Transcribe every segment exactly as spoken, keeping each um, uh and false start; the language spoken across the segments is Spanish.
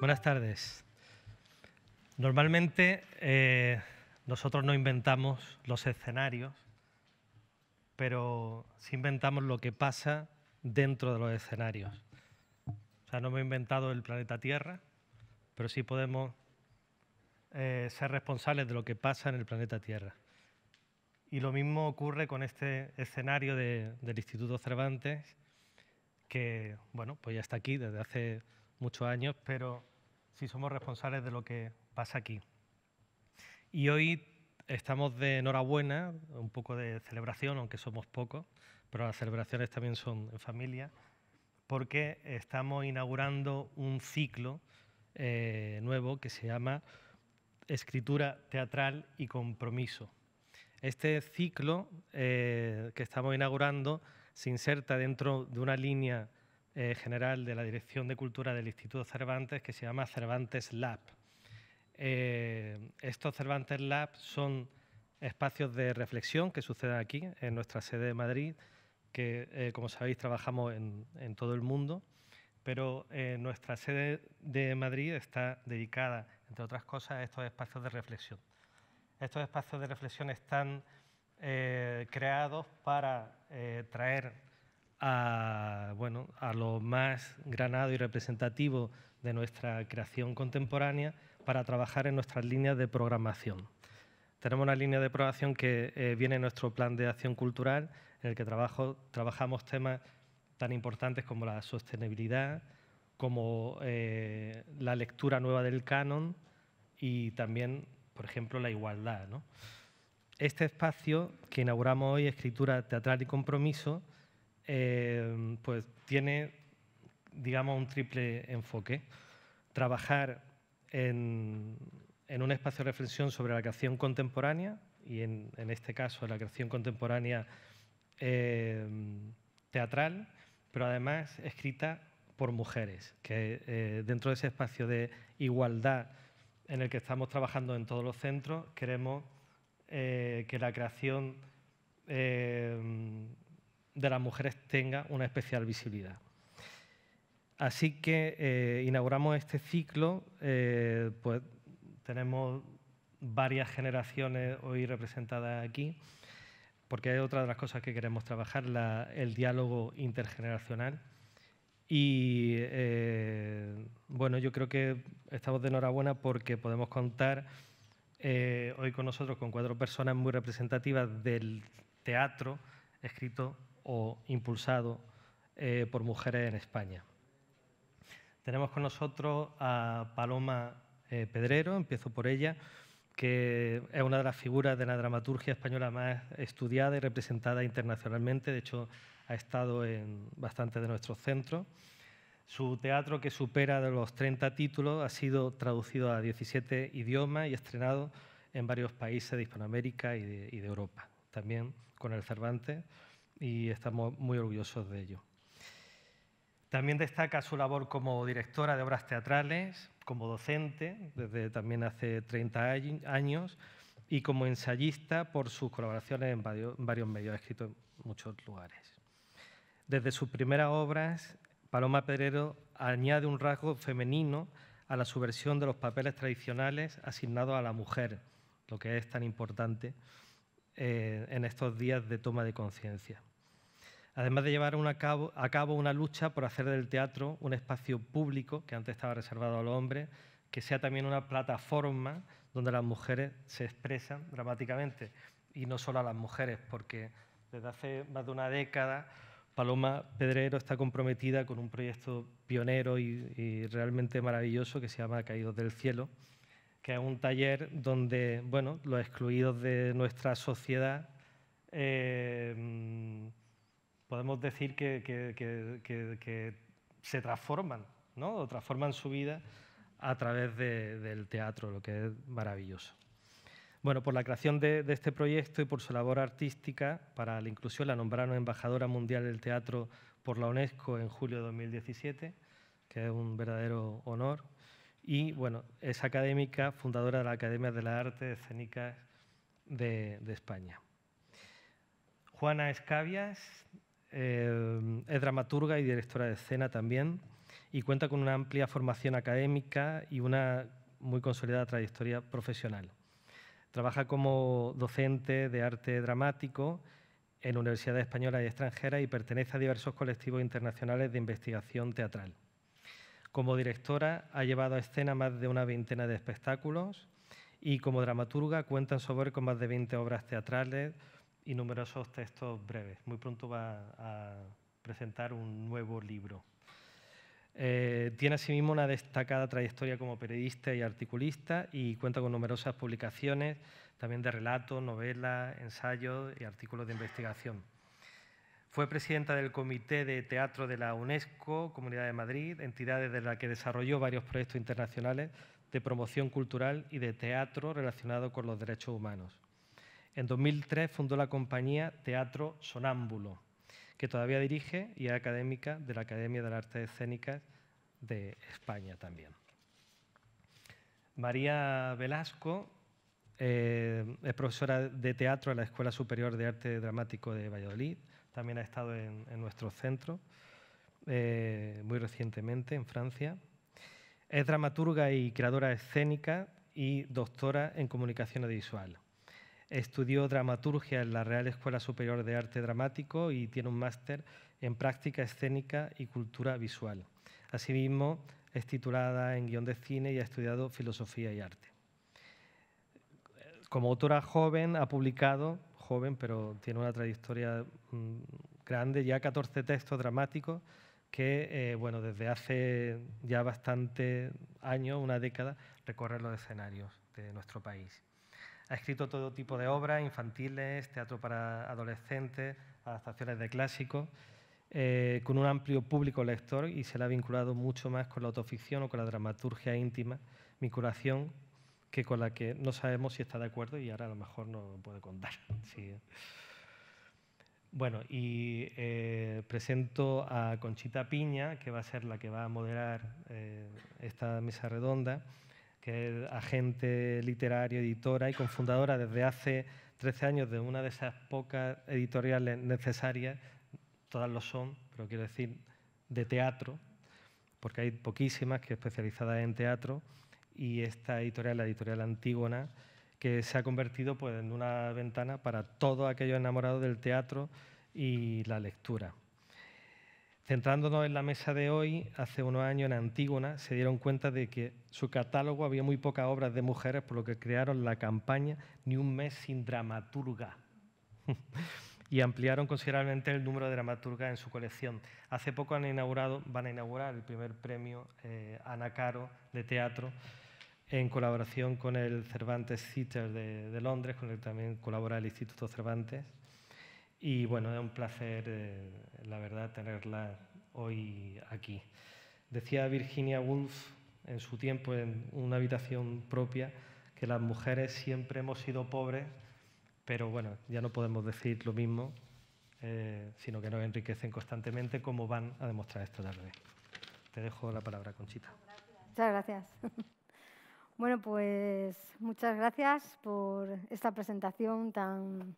Buenas tardes. Normalmente eh, nosotros no inventamos los escenarios, pero sí inventamos lo que pasa dentro de los escenarios. O sea, no hemos inventado el planeta Tierra, pero sí podemos eh, ser responsables de lo que pasa en el planeta Tierra. Y lo mismo ocurre con este escenario de, del Instituto Cervantes, que bueno, pues ya está aquí desde hace muchos años, pero sí somos responsables de lo que pasa aquí. Y hoy estamos de enhorabuena, un poco de celebración, aunque somos pocos, pero las celebraciones también son en familia, porque estamos inaugurando un ciclo eh, nuevo que se llama Escritura Teatral y Compromiso. Este ciclo eh, que estamos inaugurando se inserta dentro de una línea eh, general de la Dirección de Cultura del Instituto Cervantes que se llama Cervantes Lab. Eh, estos Cervantes Lab son espacios de reflexión que suceden aquí, en nuestra sede de Madrid, que, eh, como sabéis, trabajamos en, en todo el mundo, pero eh, nuestra sede de Madrid está dedicada, entre otras cosas, a estos espacios de reflexión. Estos espacios de reflexión están eh, creados para eh, traer a, bueno, a lo más granado y representativo de nuestra creación contemporánea para trabajar en nuestras líneas de programación. Tenemos una línea de programación que eh, viene en nuestro plan de acción cultural, en el que trabajo, trabajamos temas tan importantes como la sostenibilidad, como eh, la lectura nueva del canon y también, por ejemplo, la igualdad, ¿no? Este espacio que inauguramos hoy, Escritura Teatral y Compromiso, eh, pues tiene, digamos, un triple enfoque. Trabajar en, en un espacio de reflexión sobre la creación contemporánea, y en, en este caso la creación contemporánea eh, teatral, pero además escrita por mujeres, que eh, dentro de ese espacio de igualdad en el que estamos trabajando en todos los centros, queremos eh, que la creación eh, de las mujeres tenga una especial visibilidad. Así que eh, inauguramos este ciclo, eh, pues tenemos varias generaciones hoy representadas aquí, porque es otra de las cosas que queremos trabajar, la, el diálogo intergeneracional. Y eh, bueno, yo creo que estamos de enhorabuena porque podemos contar eh, hoy con nosotros con cuatro personas muy representativas del teatro escrito o impulsado eh, por mujeres en España. Tenemos con nosotros a Paloma eh, Pedrero, empiezo por ella, que es una de las figuras de la dramaturgia española más estudiada y representada internacionalmente. De hecho, ha estado en bastantes de nuestros centros. Su teatro, que supera de los treinta títulos, ha sido traducido a diecisiete idiomas y estrenado en varios países de Hispanoamérica y de, y de Europa, también con el Cervantes, y estamos muy orgullosos de ello. También destaca su labor como directora de obras teatrales, como docente, desde también hace treinta años, y como ensayista por sus colaboraciones en varios, en varios medios, ha escrito en muchos lugares. Desde sus primeras obras, Paloma Pedrero añade un rasgo femenino a la subversión de los papeles tradicionales asignados a la mujer, lo que es tan importante eh, en estos días de toma de conciencia. Además de llevar una cabo, a cabo una lucha por hacer del teatro un espacio público, que antes estaba reservado a los hombres, que sea también una plataforma donde las mujeres se expresan dramáticamente, y no solo a las mujeres, porque desde hace más de una década Paloma Pedrero está comprometida con un proyecto pionero y, y realmente maravilloso que se llama Caídos del Cielo, que es un taller donde, bueno, los excluidos de nuestra sociedad eh, podemos decir que, que, que, que, que se transforman, ¿no? O transforman su vida a través de, del teatro, lo que es maravilloso. Bueno, por la creación de, de este proyecto y por su labor artística para la inclusión, la nombraron embajadora mundial del teatro por la UNESCO en julio de dos mil diecisiete, que es un verdadero honor. Y bueno, es académica, fundadora de la Academia de las Artes Escénicas de, de España. Juana Escabias eh, es dramaturga y directora de escena también, y cuenta con una amplia formación académica y una muy consolidada trayectoria profesional. Trabaja como docente de arte dramático en universidades españolas y extranjeras y pertenece a diversos colectivos internacionales de investigación teatral. Como directora ha llevado a escena más de una veintena de espectáculos y como dramaturga cuenta en su haber con más de veinte obras teatrales y numerosos textos breves. Muy pronto va a presentar un nuevo libro. Eh, tiene asimismo una destacada trayectoria como periodista y articulista y cuenta con numerosas publicaciones, también de relatos, novelas, ensayos y artículos de investigación. Fue presidenta del Comité de Teatro de la UNESCO, Comunidad de Madrid, entidad desde la que desarrolló varios proyectos internacionales de promoción cultural y de teatro relacionados con los derechos humanos. En dos mil tres fundó la compañía Teatro Sonámbulo, que todavía dirige y es académica de la Academia de las Artes Escénicas de España también. María Velasco eh, es profesora de teatro en la Escuela Superior de Arte Dramático de Valladolid. También ha estado en, en nuestro centro, eh, muy recientemente en Francia. Es dramaturga y creadora escénica y doctora en comunicación audiovisual. Estudió dramaturgia en la Real Escuela Superior de Arte Dramático y tiene un máster en práctica escénica y cultura visual. Asimismo, es titulada en guión de cine y ha estudiado filosofía y arte. Como autora joven ha publicado, joven pero tiene una trayectoria mmm, grande, ya catorce textos dramáticos que, eh, bueno, desde hace ya bastantes años, una década, recorren los escenarios de nuestro país. Ha escrito todo tipo de obras infantiles, teatro para adolescentes, adaptaciones de clásicos, eh, con un amplio público lector y se le ha vinculado mucho más con la autoficción o con la dramaturgia íntima, vinculación que con la que no sabemos si está de acuerdo y ahora a lo mejor no lo puede contar. Sí. Bueno, y eh, presento a Conchita Piña, que va a ser la que va a moderar eh, esta mesa redonda, que es agente literario, editora y cofundadora desde hace trece años de una de esas pocas editoriales necesarias, todas lo son, pero quiero decir, de teatro, porque hay poquísimas que especializadas en teatro, y esta editorial, la editorial Antígona, que se ha convertido pues, en una ventana para todos aquellos enamorados del teatro y la lectura. Centrándonos en la mesa de hoy, hace unos años en Antígona se dieron cuenta de que su catálogo había muy pocas obras de mujeres, por lo que crearon la campaña Ni un mes sin dramaturga y ampliaron considerablemente el número de dramaturgas en su colección. Hace poco han inaugurado, van a inaugurar el primer premio eh, Ana Caro de teatro en colaboración con el Cervantes Theatre de, de Londres, con el que también colabora el Instituto Cervantes. Y bueno, es un placer, eh, la verdad, tenerla hoy aquí. Decía Virginia Woolf en su tiempo, en una habitación propia, que las mujeres siempre hemos sido pobres, pero bueno, ya no podemos decir lo mismo, eh, sino que nos enriquecen constantemente, como van a demostrar esta tarde. Te dejo la palabra, Conchita. Muchas gracias. Bueno, pues muchas gracias por esta presentación tan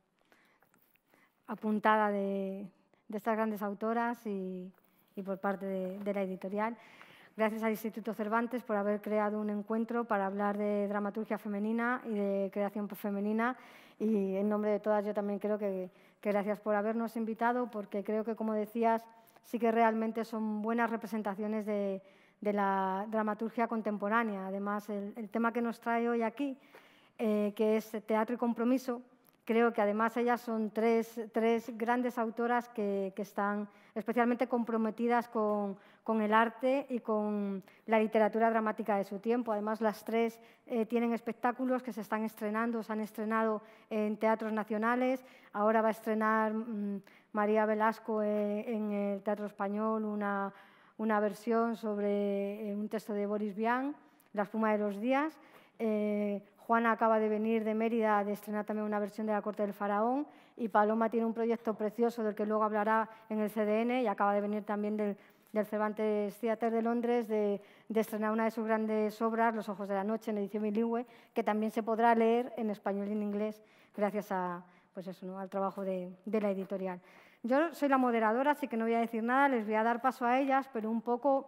apuntada de, de estas grandes autoras y, y por parte de, de la editorial. Gracias al Instituto Cervantes por haber creado un encuentro para hablar de dramaturgia femenina y de creación femenina. Y en nombre de todas yo también creo que, que gracias por habernos invitado, porque creo que, como decías, sí que realmente son buenas representaciones de, de la dramaturgia contemporánea. Además, el, el tema que nos trae hoy aquí, eh, que es teatro y compromiso, creo que además ellas son tres, tres grandes autoras que, que están especialmente comprometidas con, con el arte y con la literatura dramática de su tiempo. Además, las tres eh, tienen espectáculos que se están estrenando, se han estrenado en teatros nacionales. Ahora va a estrenar mmm, María Velasco eh, en el Teatro Español una, una versión sobre eh, un texto de Boris Vian, La espuma de los días. Eh, Juana acaba de venir de Mérida de estrenar también una versión de La corte del faraón, y Paloma tiene un proyecto precioso del que luego hablará en el C D N, y acaba de venir también del, del Cervantes Theatre de Londres de, de estrenar una de sus grandes obras, Los ojos de la noche, en edición bilingüe, que también se podrá leer en español y en inglés gracias a, pues eso, ¿no?, al trabajo de, de la editorial. Yo soy la moderadora, así que no voy a decir nada, les voy a dar paso a ellas, pero un poco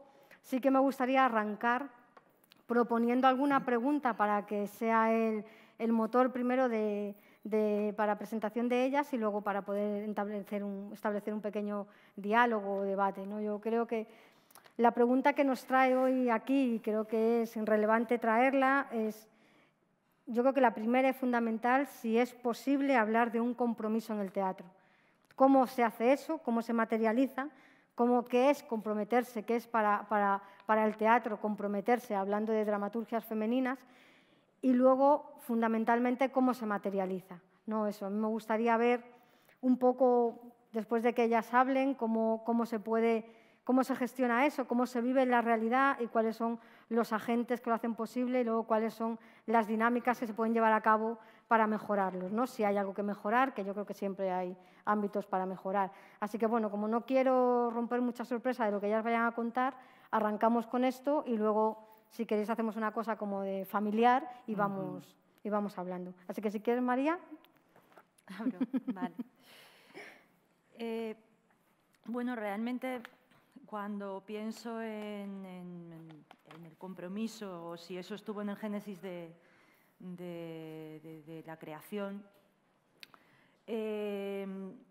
sí que me gustaría arrancar proponiendo alguna pregunta para que sea el, el motor primero de, de, para presentación de ellas y luego para poder establecer un, establecer un pequeño diálogo o debate, ¿no? Yo creo que la pregunta que nos trae hoy aquí, y creo que es relevante traerla, es, yo creo que la primera es fundamental, si es posible hablar de un compromiso en el teatro. ¿Cómo se hace eso? ¿Cómo se materializa? ¿Cómo, ¿Qué es comprometerse? ¿Qué es para, para, para el teatro comprometerse hablando de dramaturgias femeninas? Y luego, fundamentalmente, ¿cómo se materializa? ¿No? Eso, a mí me gustaría ver un poco, después de que ellas hablen, cómo, cómo se puede, cómo se gestiona eso, cómo se vive en la realidad y cuáles son los agentes que lo hacen posible y luego cuáles son las dinámicas que se pueden llevar a cabo para mejorarlos, ¿no? Si hay algo que mejorar, que yo creo que siempre hay ámbitos para mejorar. Así que, bueno, como no quiero romper mucha sorpresa de lo que ellas vayan a contar, arrancamos con esto y luego, si queréis, hacemos una cosa como de familiar y vamos, uh-huh. y vamos hablando. Así que, si quieres, María. Abro, vale. Eh, bueno, realmente, cuando pienso en, en, en el compromiso, o si eso estuvo en el génesis de, de, de, de la creación, eh,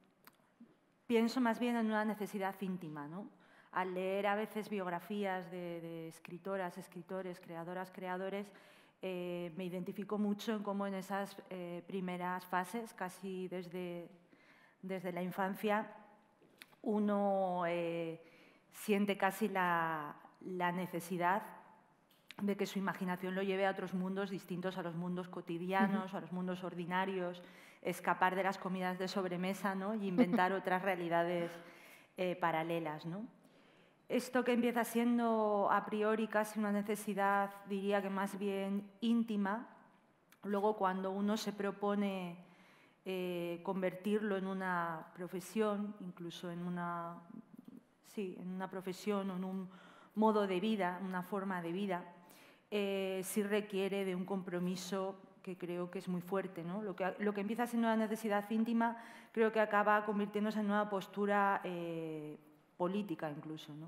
pienso más bien en una necesidad íntima, ¿no? Al leer a veces biografías de, de escritoras, escritores, creadoras, creadores, eh, me identifico mucho en cómo en esas eh, primeras fases, casi desde, desde la infancia, uno eh, siente casi la, la necesidad de que su imaginación lo lleve a otros mundos distintos a los mundos cotidianos, uh-huh. a los mundos ordinarios, escapar de las comidas de sobremesa, ¿no? Y inventar otras realidades eh, paralelas, ¿no? Esto que empieza siendo a priori casi una necesidad, diría que más bien íntima, luego cuando uno se propone eh, convertirlo en una profesión, incluso en una, sí, en una profesión o en un modo de vida, una forma de vida, eh, sí requiere de un compromiso que creo que es muy fuerte, ¿no? Lo que, lo que empieza siendo una necesidad íntima creo que acaba convirtiéndose en una postura eh, política incluso, ¿no?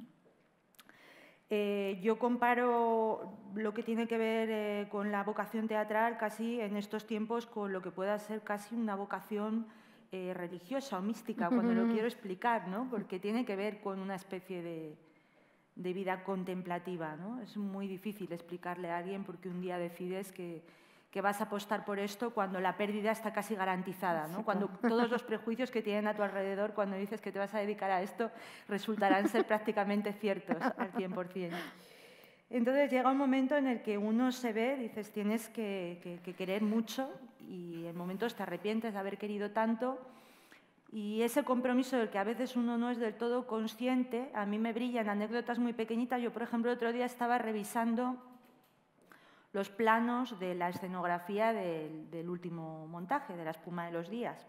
Eh, yo comparo lo que tiene que ver eh, con la vocación teatral casi en estos tiempos con lo que pueda ser casi una vocación eh, religiosa o mística, cuando lo quiero explicar, ¿no? Porque tiene que ver con una especie de, de vida contemplativa, ¿no? Es muy difícil explicarle a alguien porque un día decides que que vas a apostar por esto cuando la pérdida está casi garantizada, ¿no? Cuando todos los prejuicios que tienen a tu alrededor cuando dices que te vas a dedicar a esto resultarán ser prácticamente ciertos al cien por cien. Entonces llega un momento en el que uno se ve, dices, tienes que, que, que querer mucho y en momentos te arrepientes de haber querido tanto y ese compromiso del que a veces uno no es del todo consciente, a mí me brillan anécdotas muy pequeñitas. Yo, por ejemplo, el otro día estaba revisando los planos de la escenografía del, del último montaje, de La espuma de los días.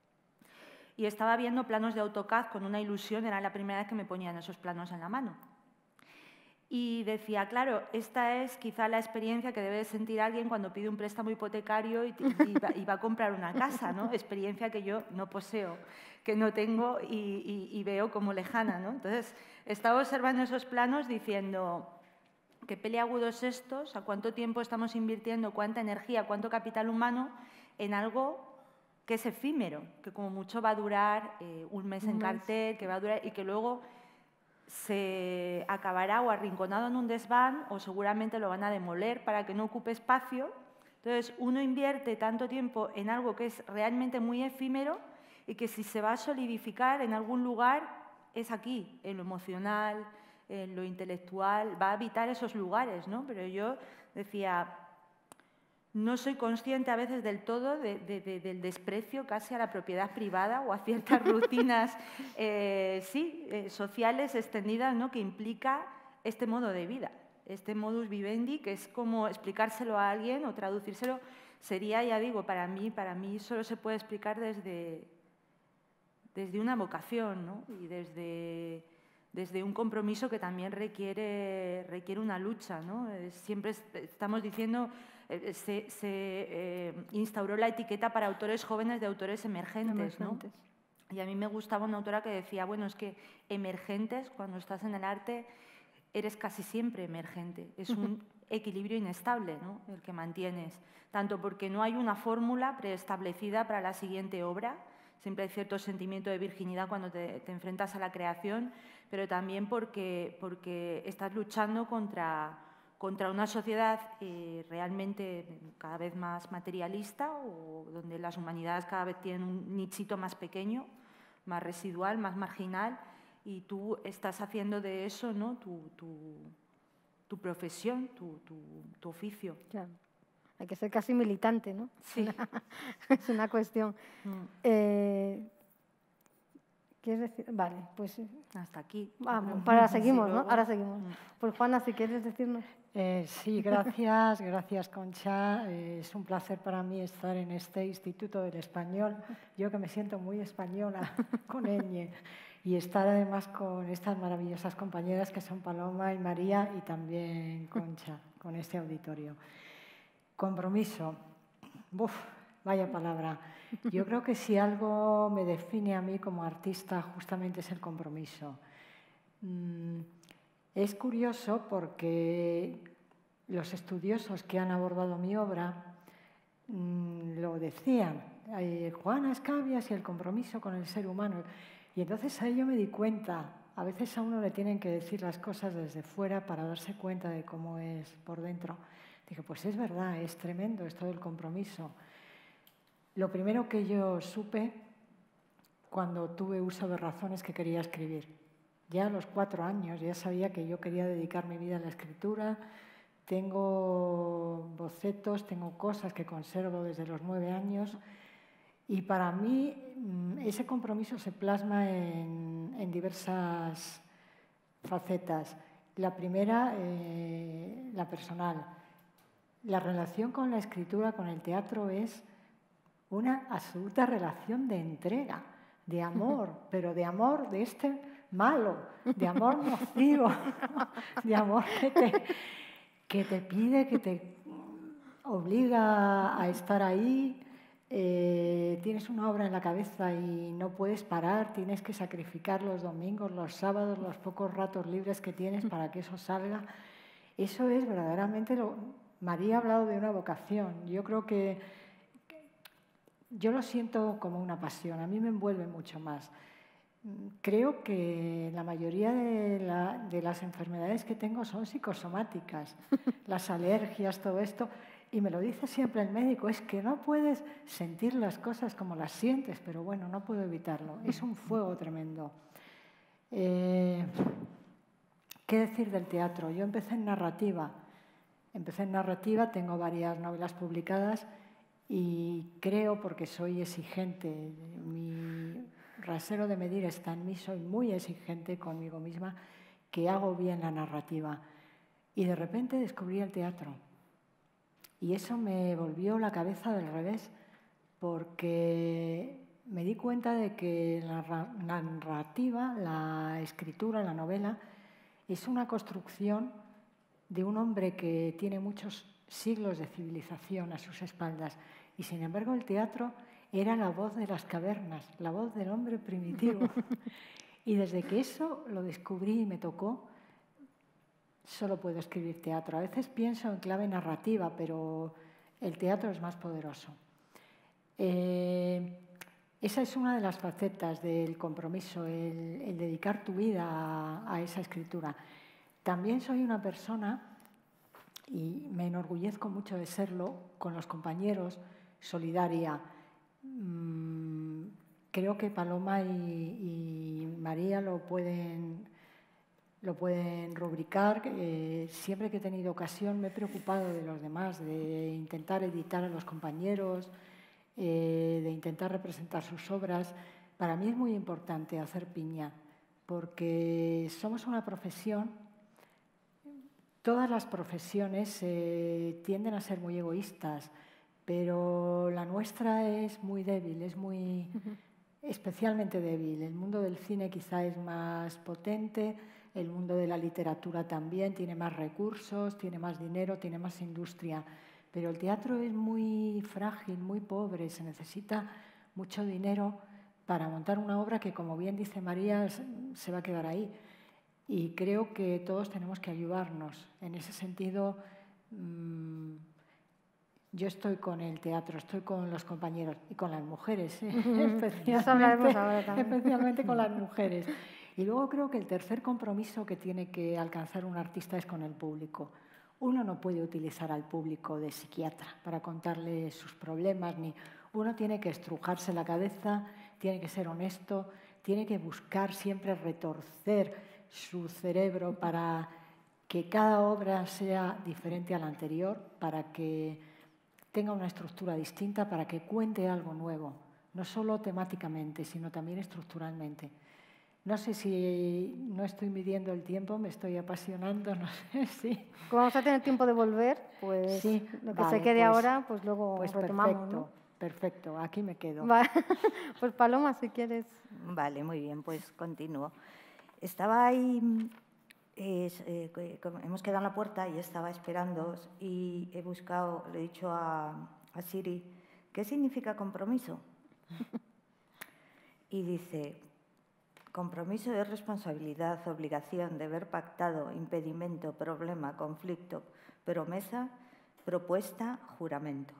Y estaba viendo planos de AutoCAD con una ilusión, era la primera vez que me ponían esos planos en la mano. Y decía, claro, esta es quizá la experiencia que debe sentir alguien cuando pide un préstamo hipotecario y, y, va, y va a comprar una casa, ¿no? Experiencia que yo no poseo, que no tengo y, y, y veo como lejana, ¿no? Entonces, estaba observando esos planos diciendo, qué peliagudos estos, a cuánto tiempo estamos invirtiendo, cuánta energía, cuánto capital humano en algo que es efímero, que como mucho va a durar eh, un mes en cartel, que va a durar y que luego se acabará o arrinconado en un desván o seguramente lo van a demoler para que no ocupe espacio. Entonces, uno invierte tanto tiempo en algo que es realmente muy efímero y que si se va a solidificar en algún lugar es aquí, en lo emocional, en lo intelectual, va a habitar esos lugares, ¿no? Pero yo decía, no soy consciente a veces del todo de, de, de, del desprecio casi a la propiedad privada o a ciertas rutinas eh, sí, eh, sociales extendidas, ¿no? Que implica este modo de vida, este modus vivendi, que es como explicárselo a alguien o traducírselo, sería, ya digo, para mí, para mí solo se puede explicar desde, desde una vocación, ¿no? Y desde... desde un compromiso que también requiere, requiere una lucha, ¿no? Siempre estamos diciendo, eh, se, se eh, instauró la etiqueta para autores jóvenes de autores emergentes, emergentes, ¿no? Y a mí me gustaba una autora que decía, bueno, es que emergentes, cuando estás en el arte, eres casi siempre emergente. Es un equilibrio inestable, ¿no?, el que mantienes, tanto porque no hay una fórmula preestablecida para la siguiente obra, siempre hay cierto sentimiento de virginidad cuando te, te enfrentas a la creación, pero también porque, porque estás luchando contra, contra una sociedad eh, realmente cada vez más materialista, o donde las humanidades cada vez tienen un nichito más pequeño, más residual, más marginal, y tú estás haciendo de eso, ¿no?, tu, tu, tu profesión, tu, tu, tu oficio. Claro. Hay que ser casi militante, ¿no? Sí. Es una cuestión. Mm. Eh, ¿Quieres decir? Vale, pues... Hasta aquí. Vamos, para ahora seguimos, Sí, ¿no? luego. Ahora seguimos. Mm. Pues Juana, si quieres decirnos... Eh, sí, gracias, gracias Concha. Eh, es un placer para mí estar en este Instituto del Español. Yo que me siento muy española con Eñe, y estar además con estas maravillosas compañeras que son Paloma y María, y también Concha, con este auditorio. Compromiso. Uf, vaya palabra. Yo creo que si algo me define a mí como artista justamente es el compromiso. Mm, Es curioso porque los estudiosos que han abordado mi obra mmm, lo decían, eh, Juana Escabias y el compromiso con el ser humano. Y entonces ahí yo me di cuenta, a veces a uno le tienen que decir las cosas desde fuera para darse cuenta de cómo es por dentro. Dije, pues es verdad, es tremendo esto del compromiso. Lo primero que yo supe cuando tuve uso de razón es que quería escribir. Ya a los cuatro años ya sabía que yo quería dedicar mi vida a la escritura. Tengo bocetos, tengo cosas que conservo desde los nueve años. Y para mí ese compromiso se plasma en, en diversas facetas. La primera, eh, la personal. La relación con la escritura, con el teatro, es una absoluta relación de entrega, de amor, pero de amor de este malo, de amor nocivo, de amor que te, que te pide, que te obliga a estar ahí. Eh, tienes una obra en la cabeza y no puedes parar, tienes que sacrificar los domingos, los sábados, los pocos ratos libres que tienes para que eso salga. Eso es verdaderamente lo... María ha hablado de una vocación. Yo creo que yo lo siento como una pasión, a mí me envuelve mucho más. Creo que la mayoría de, la, de las enfermedades que tengo son psicosomáticas, las alergias, todo esto, y me lo dice siempre el médico, es que no puedes sentir las cosas como las sientes, pero bueno, no puedo evitarlo, es un fuego tremendo. Eh, ¿Qué decir del teatro? Yo empecé en narrativa, empecé en narrativa, tengo varias novelas publicadas y creo, porque soy exigente, mi rasero de medir está en mí, soy muy exigente conmigo misma, que hago bien la narrativa. Y de repente descubrí el teatro. Y eso me volvió la cabeza del revés, porque me di cuenta de que la narrativa, la escritura, la novela, es una construcción de un hombre que tiene muchos siglos de civilización a sus espaldas. Y sin embargo el teatro era la voz de las cavernas, la voz del hombre primitivo. Y desde que eso lo descubrí y me tocó, solo puedo escribir teatro. A veces pienso en clave narrativa, pero el teatro es más poderoso. Eh, esa es una de las facetas del compromiso, el, el dedicar tu vida a, a esa escritura. También soy una persona, y me enorgullezco mucho de serlo, con los compañeros, solidaria. Mm, creo que Paloma y, y María lo pueden... lo pueden rubricar. Eh, siempre que he tenido ocasión me he preocupado de los demás, de intentar editar a los compañeros, eh, de intentar representar sus obras. Para mí es muy importante hacer piña, porque somos una profesión, todas las profesiones eh, tienden a ser muy egoístas, pero la nuestra es muy débil, es muy uh-huh. especialmente débil. El mundo del cine quizá es más potente, el mundo de la literatura también tiene más recursos, tiene más dinero, tiene más industria, pero el teatro es muy frágil, muy pobre, se necesita mucho dinero para montar una obra que, como bien dice María, se va a quedar ahí. Y creo que todos tenemos que ayudarnos. En ese sentido, mmm, yo estoy con el teatro, estoy con los compañeros y con las mujeres, ¿eh? especialmente, especialmente con las mujeres. Y luego creo que el tercer compromiso que tiene que alcanzar un artista es con el público. Uno no puede utilizar al público de psiquiatra para contarle sus problemas, ni uno tiene que estrujarse la cabeza, tiene que ser honesto, tiene que buscar siempre retorcer su cerebro para que cada obra sea diferente a la anterior, para que tenga una estructura distinta, para que cuente algo nuevo, no solo temáticamente, sino también estructuralmente. No sé si no estoy midiendo el tiempo, me estoy apasionando, no sé si... Como vamos a tener tiempo de volver, pues sí, lo que vale, se quede pues, ahora, pues luego pues retomamos, perfecto, ¿no? Perfecto, aquí me quedo. Vale. Pues Paloma, si quieres. Vale, muy bien, pues continúo. Estaba ahí, eh, eh, hemos quedado en la puerta y estaba esperando y he buscado, le he dicho a, a Siri, ¿qué significa compromiso? Y dice, compromiso es responsabilidad, obligación, deber pactado, impedimento, problema, conflicto, promesa, propuesta, juramento.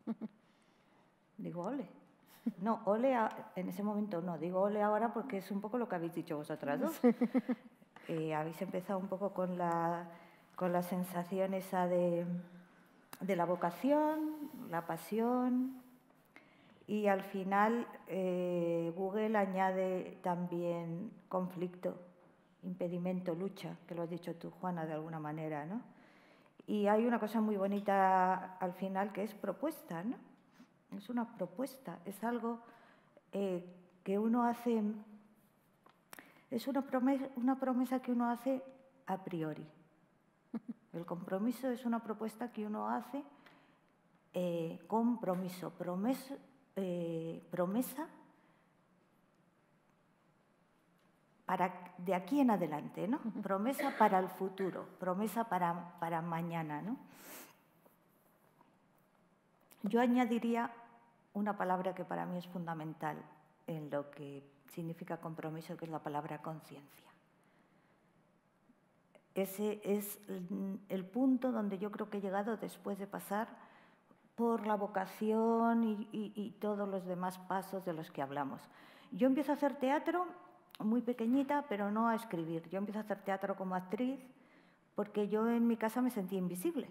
Digo, ole. No, ole a, en ese momento no, digo ole ahora porque es un poco lo que habéis dicho vosotras dos. Eh, habéis empezado un poco con la, con la sensación esa de, de la vocación, la pasión, y al final eh, Google añade también conflicto, impedimento, lucha, que lo has dicho tú, Juana, de alguna manera, ¿no? Y hay una cosa muy bonita al final que es propuesta, ¿no? Es una propuesta, es algo eh, que uno hace, es una promesa, una promesa que uno hace a priori. El compromiso es una propuesta que uno hace, eh, compromiso, promesa, eh, promesa para de aquí en adelante, ¿no? Promesa para el futuro, promesa para, para mañana, ¿no? Yo añadiría una palabra que para mí es fundamental en lo que significa compromiso, que es la palabra conciencia. Ese es el punto donde yo creo que he llegado después de pasar por la vocación y, y, y todos los demás pasos de los que hablamos. Yo empiezo a hacer teatro muy pequeñita, pero no a escribir. Yo empiezo a hacer teatro como actriz porque yo en mi casa me sentía invisible.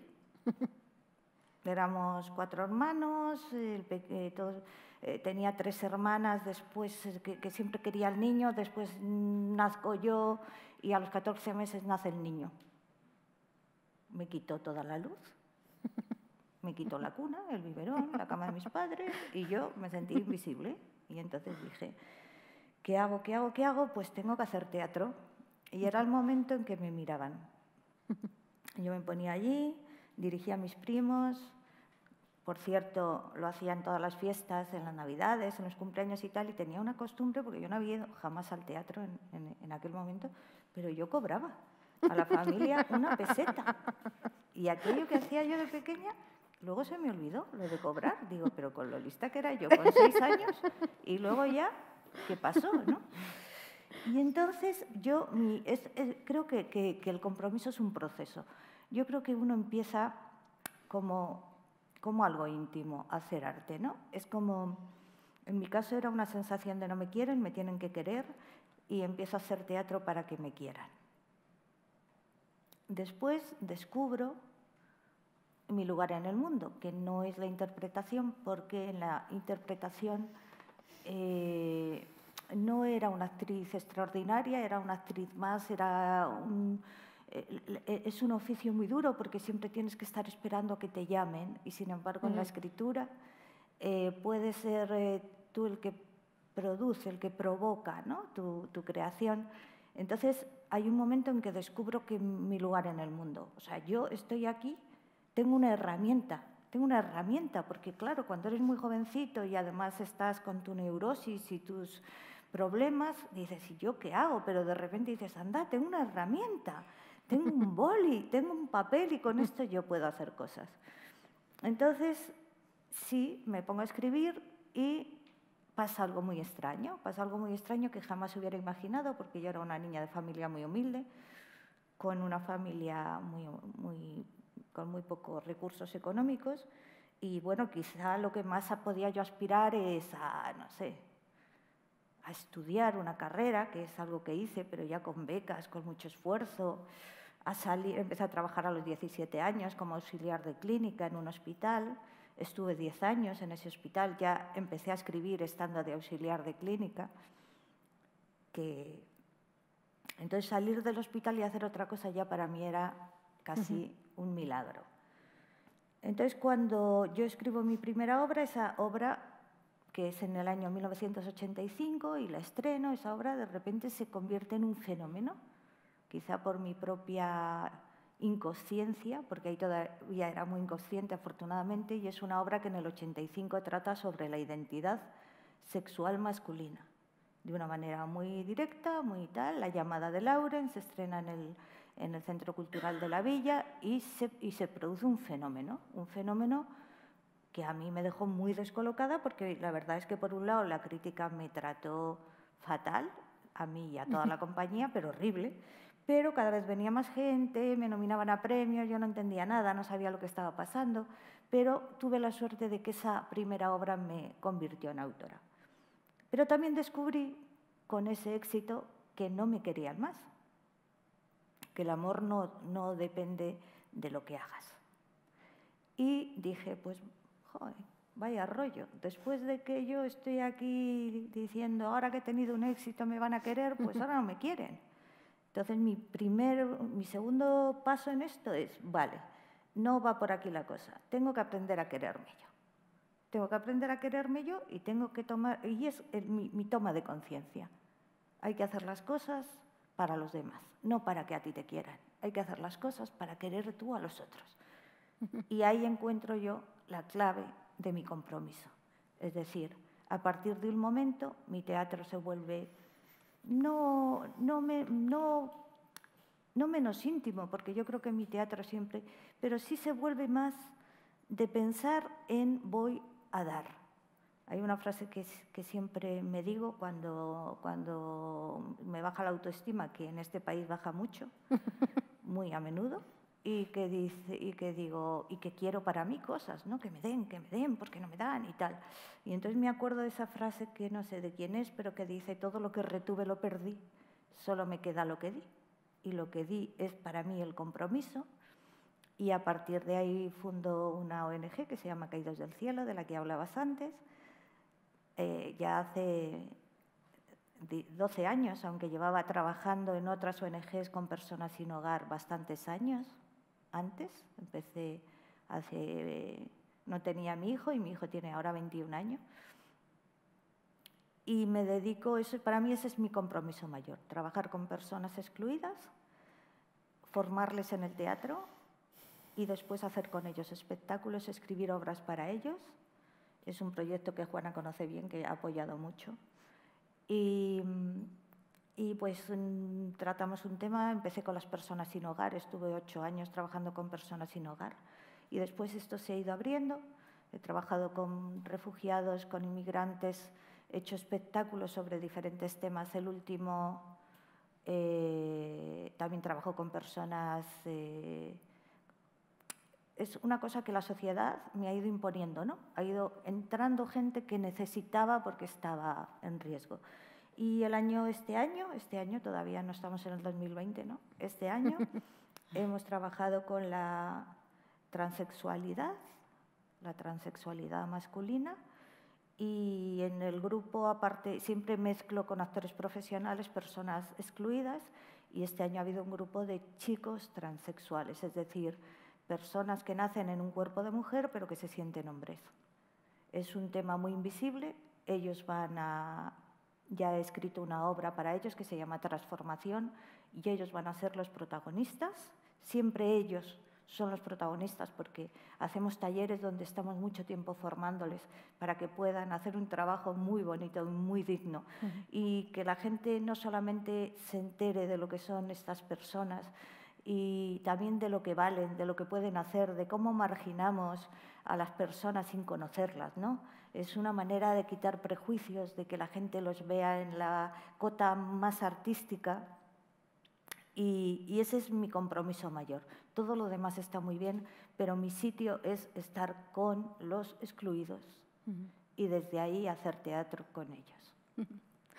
Éramos cuatro hermanos, el eh, todos, eh, tenía tres hermanas, después eh, que, que siempre quería al niño, después nazco yo y a los catorce meses nace el niño. Me quitó toda la luz, me quitó la cuna, el biberón, la cama de mis padres y yo me sentí invisible. Y entonces dije, ¿qué hago, qué hago, qué hago? Pues tengo que hacer teatro. Y era el momento en que me miraban. Yo me ponía allí, dirigía a mis primos, por cierto, lo hacía en todas las fiestas, en las navidades, en los cumpleaños y tal, y tenía una costumbre, porque yo no había ido jamás al teatro en, en, en aquel momento, pero yo cobraba a la familia una peseta. Y aquello que hacía yo de pequeña, luego se me olvidó, lo de cobrar. Digo, pero con lo lista que era yo, con seis años, y luego ya, ¿qué pasó, no? Y entonces yo mi, es, es, creo que, que, que el compromiso es un proceso. Yo creo que uno empieza como, como algo íntimo a hacer arte, ¿no? Es como, en mi caso era una sensación de no me quieren, me tienen que querer, y empiezo a hacer teatro para que me quieran. Después descubro mi lugar en el mundo, que no es la interpretación, porque en la interpretación eh, no era una actriz extraordinaria, era una actriz más, era un, eh, es un oficio muy duro porque siempre tienes que estar esperando a que te llamen y sin embargo uh-huh. en la escritura eh, puedes ser eh, tú el que produce, el que provoca, ¿no? tu, tu creación. Entonces hay un momento en que descubro que mi lugar en el mundo, o sea, yo estoy aquí, tengo una herramienta, tengo una herramienta, porque claro, cuando eres muy jovencito y además estás con tu neurosis y tus problemas, dices, ¿y yo qué hago? Pero de repente dices, anda, tengo una herramienta, tengo un boli, tengo un papel y con esto yo puedo hacer cosas. Entonces, sí, me pongo a escribir y pasa algo muy extraño, pasa algo muy extraño que jamás hubiera imaginado, porque yo era una niña de familia muy humilde, con una familia muy, muy, con muy pocos recursos económicos, y bueno, quizá lo que más podía yo aspirar es a, no sé, a estudiar una carrera, que es algo que hice, pero ya con becas, con mucho esfuerzo, a salir, empecé a trabajar a los diecisiete años como auxiliar de clínica en un hospital. Estuve diez años en ese hospital, ya empecé a escribir estando de auxiliar de clínica. Que... Entonces, salir del hospital y hacer otra cosa ya para mí era casi uh-huh. un milagro. Entonces, cuando yo escribo mi primera obra, esa obra, que es en el año mil novecientos ochenta y cinco, y la estreno, esa obra de repente se convierte en un fenómeno, quizá por mi propia inconsciencia, porque ahí todavía era muy inconsciente afortunadamente, y es una obra que en el ochenta y cinco trata sobre la identidad sexual masculina, de una manera muy directa, muy tal. La llamada de Lauren se estrena en el, en el Centro Cultural de la Villa y se, y se produce un fenómeno, un fenómeno que a mí me dejó muy descolocada, porque la verdad es que por un lado la crítica me trató fatal, a mí y a toda la compañía, pero horrible. Pero cada vez venía más gente, me nominaban a premios, yo no entendía nada, no sabía lo que estaba pasando, pero tuve la suerte de que esa primera obra me convirtió en autora. Pero también descubrí con ese éxito que no me querían más, que el amor no, no depende de lo que hagas. Y dije, pues, joder, vaya rollo, después de que yo estoy aquí diciendo, ahora que he tenido un éxito me van a querer, pues ahora no me quieren. Entonces, mi, primer, mi segundo paso en esto es, vale, no va por aquí la cosa, tengo que aprender a quererme yo. Tengo que aprender a quererme yo y tengo que tomar, y es el, mi, mi toma de conciencia. Hay que hacer las cosas para los demás, no para que a ti te quieran. Hay que hacer las cosas para querer tú a los otros. Y ahí encuentro yo la clave de mi compromiso. Es decir, a partir de un momento, mi teatro se vuelve... No, no, me, no, no menos íntimo, porque yo creo que mi teatro siempre, pero sí se vuelve más de pensar en voy a dar. Hay una frase que, que siempre me digo cuando, cuando me baja la autoestima, que en este país baja mucho, muy a menudo, y que, dice, y que digo, y que quiero para mí cosas, ¿no? Que me den, que me den, porque no me dan y tal. Y entonces me acuerdo de esa frase que no sé de quién es, pero que dice, todo lo que retuve lo perdí, solo me queda lo que di. Y lo que di es para mí el compromiso. Y a partir de ahí fundo una O N G que se llama Caídos del Cielo, de la que hablabas antes. Eh, ya hace doce años, aunque llevaba trabajando en otras O N Ges con personas sin hogar bastantes años. Antes, empecé hace... Eh, no tenía a mi hijo y mi hijo tiene ahora veintiún años. Y me dedico, eso, para mí ese es mi compromiso mayor, trabajar con personas excluidas, formarles en el teatro y después hacer con ellos espectáculos, escribir obras para ellos. Es un proyecto que Juana conoce bien, que ha apoyado mucho. Y... Y pues um, tratamos un tema, empecé con las personas sin hogar, estuve ocho años trabajando con personas sin hogar y después esto se ha ido abriendo. He trabajado con refugiados, con inmigrantes, he hecho espectáculos sobre diferentes temas. El último eh, también trabajo con personas... Eh, es una cosa que la sociedad me ha ido imponiendo, ¿no? Ha ido entrando gente que necesitaba porque estaba en riesgo. Y el año, este año, este año, todavía no estamos en el dos mil veinte, ¿no? Este año hemos trabajado con la transexualidad, la transexualidad masculina, y en el grupo, aparte, siempre mezclo con actores profesionales, personas excluidas, y este año ha habido un grupo de chicos transexuales, es decir, personas que nacen en un cuerpo de mujer, pero que se sienten hombres. Es un tema muy invisible, ellos van a... Ya he escrito una obra para ellos que se llama Transformación y ellos van a ser los protagonistas. Siempre ellos son los protagonistas porque hacemos talleres donde estamos mucho tiempo formándoles para que puedan hacer un trabajo muy bonito, muy digno. Uh-huh. Y que la gente no solamente se entere de lo que son estas personas y también de lo que valen, de lo que pueden hacer, de cómo marginamos a las personas sin conocerlas, ¿no? Es una manera de quitar prejuicios, de que la gente los vea en la cota más artística. Y, y ese es mi compromiso mayor. Todo lo demás está muy bien, pero mi sitio es estar con los excluidos uh-huh. y desde ahí hacer teatro con ellos. Uh-huh.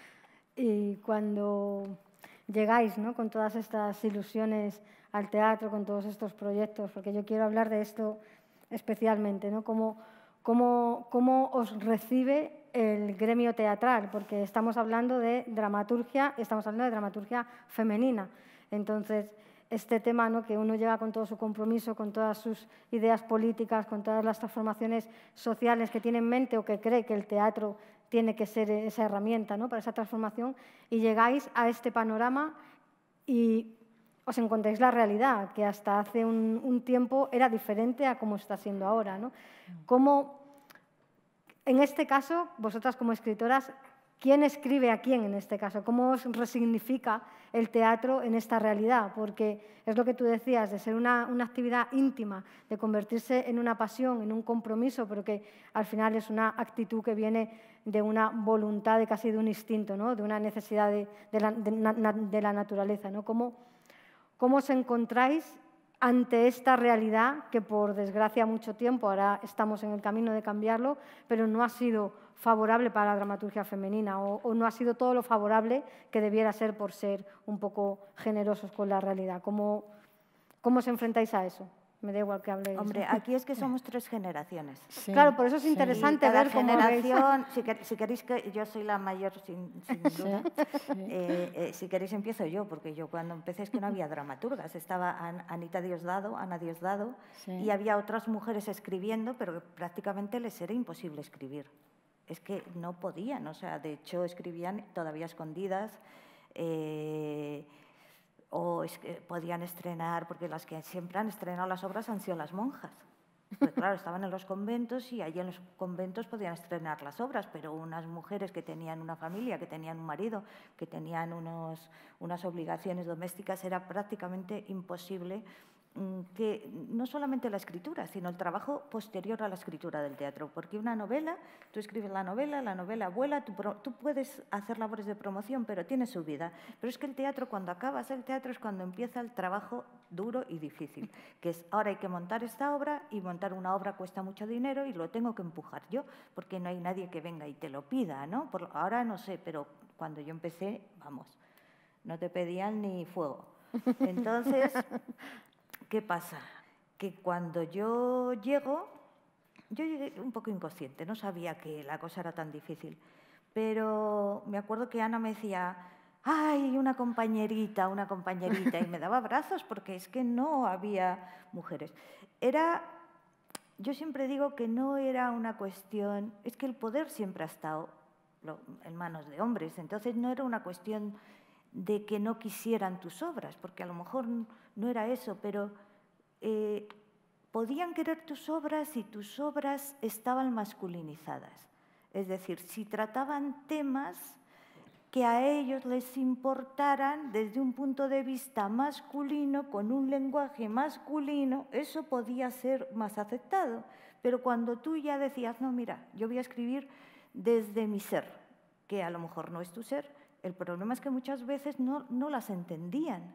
Y cuando llegáis, ¿no?, con todas estas ilusiones al teatro, con todos estos proyectos, porque yo quiero hablar de esto especialmente, ¿no? ¿Cómo, cómo, cómo os recibe el gremio teatral? Porque estamos hablando de dramaturgia, estamos hablando de dramaturgia femenina. Entonces, este tema, ¿no?, que uno llega con todo su compromiso, con todas sus ideas políticas, con todas las transformaciones sociales que tiene en mente o que cree que el teatro tiene que ser esa herramienta, ¿no?, para esa transformación, y llegáis a este panorama y os encontráis la realidad, que hasta hace un, un tiempo era diferente a cómo está siendo ahora, ¿no? ¿Cómo, en este caso, vosotras como escritoras, quién escribe a quién en este caso? ¿Cómo os resignifica el teatro en esta realidad? Porque es lo que tú decías, de ser una, una actividad íntima, de convertirse en una pasión, en un compromiso, pero que al final es una actitud que viene de una voluntad, de casi de un instinto, ¿no?, de una necesidad de, de, la, de, de la naturaleza, ¿no? ¿Cómo, ¿Cómo os encontráis ante esta realidad que, por desgracia, mucho tiempo, ahora estamos en el camino de cambiarlo, pero no ha sido favorable para la dramaturgia femenina o, o no ha sido todo lo favorable que debiera ser por ser un poco generosos con la realidad? ¿Cómo, cómo os enfrentáis a eso? Me da igual que habléis. Hombre, aquí es que somos tres generaciones. Sí, claro, por eso es interesante sí. ver cómo generación, veis. Si, que, si queréis que yo soy la mayor, sin, sin duda. Sí. Eh, eh, si queréis empiezo yo, porque yo cuando empecé es que no había dramaturgas. Estaba An Anita Diosdado, Ana Diosdado, sí. y había otras mujeres escribiendo, pero prácticamente les era imposible escribir. Es que no podían, o sea, de hecho escribían todavía escondidas. Eh, o es que podían estrenar, porque las que siempre han estrenado las obras han sido las monjas. Porque claro, estaban en los conventos y allí en los conventos podían estrenar las obras, pero unas mujeres que tenían una familia, que tenían un marido, que tenían unos, unas obligaciones domésticas, era prácticamente imposible que no solamente la escritura, sino el trabajo posterior a la escritura del teatro. Porque una novela, tú escribes la novela, la novela vuela, tú, tú puedes hacer labores de promoción, pero tiene su vida. Pero es que el teatro, cuando acabas el teatro, es cuando empieza el trabajo duro y difícil, que es ahora hay que montar esta obra, y montar una obra cuesta mucho dinero y lo tengo que empujar yo, porque no hay nadie que venga y te lo pida, ¿no? Por, ahora no sé, pero cuando yo empecé, vamos, no te pedían ni fuego. Entonces, ¿qué pasa? Que cuando yo llego, yo llegué un poco inconsciente, no sabía que la cosa era tan difícil, pero me acuerdo que Ana me decía, ¡ay, una compañerita, una compañerita! Y me daba abrazos porque es que no había mujeres. Era, yo siempre digo que no era una cuestión, es que el poder siempre ha estado en manos de hombres, entonces no era una cuestión de que no quisieran tus obras, porque a lo mejor no era eso, pero eh, podían querer tus obras si tus obras estaban masculinizadas. Es decir, si trataban temas que a ellos les importaran desde un punto de vista masculino, con un lenguaje masculino, eso podía ser más aceptado. Pero cuando tú ya decías, no, mira, yo voy a escribir desde mi ser, que a lo mejor no es tu ser, el problema es que muchas veces no, no las entendían,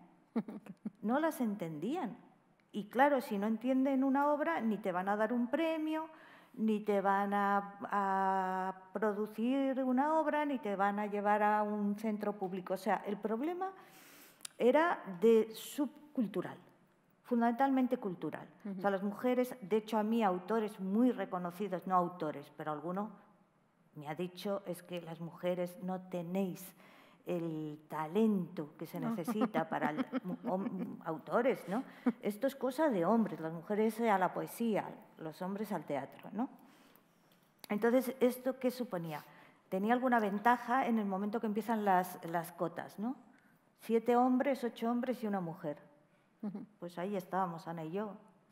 no las entendían. Y claro, si no entienden una obra, ni te van a dar un premio, ni te van a, a producir una obra, ni te van a llevar a un centro público. O sea, el problema era de subcultural, fundamentalmente cultural. Uh-huh. O sea, las mujeres, de hecho a mí, autores muy reconocidos, no autores, pero alguno me ha dicho, es que las mujeres no tenéis el talento que se necesita para el, um, autores, ¿no? Esto es cosa de hombres, las mujeres a la poesía, los hombres al teatro, ¿no? Entonces, ¿esto qué suponía? Tenía alguna ventaja en el momento que empiezan las, las cotas, ¿no? Siete hombres, ocho hombres y una mujer. Pues ahí estábamos, Ana y yo.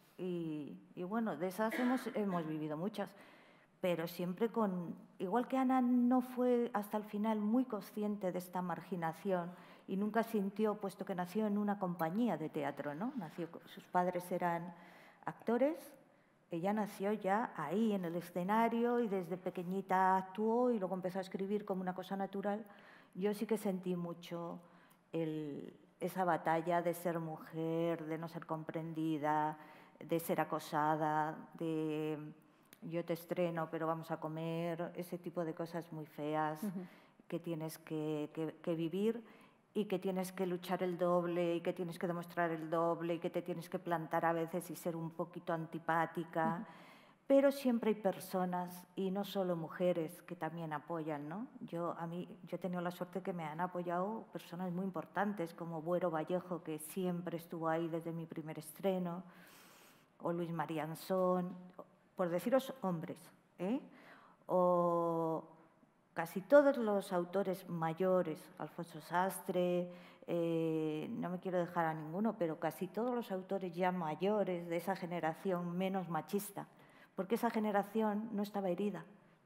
Y, y bueno, de esas hemos, hemos vivido muchas. Pero siempre con, igual que Ana no fue hasta el final muy consciente de esta marginación y nunca sintió, puesto que nació en una compañía de teatro, ¿no? Nació, sus padres eran actores, Ella nació ya ahí, en el escenario, y desde pequeñita actuó y luego empezó a escribir como una cosa natural. Yo sí que sentí mucho el, esa batalla de ser mujer, de no ser comprendida, de ser acosada, de yo te estreno pero vamos a comer, ese tipo de cosas muy feas uh-huh. que tienes que, que, que vivir y que tienes que luchar el doble y que tienes que demostrar el doble y que te tienes que plantar a veces y ser un poquito antipática. Uh-huh. Pero siempre hay personas, y no solo mujeres, que también apoyan, ¿no? Yo, a mí, yo he tenido la suerte que me han apoyado personas muy importantes, como Buero Vallejo, que siempre estuvo ahí desde mi primer estreno, o Luis Marianzón, por deciros hombres, ¿eh? O casi todos los autores mayores, Alfonso Sastre, eh, no me quiero dejar a ninguno, pero casi todos los autores ya mayores de esa generación menos machista, porque esa generación no estaba herida.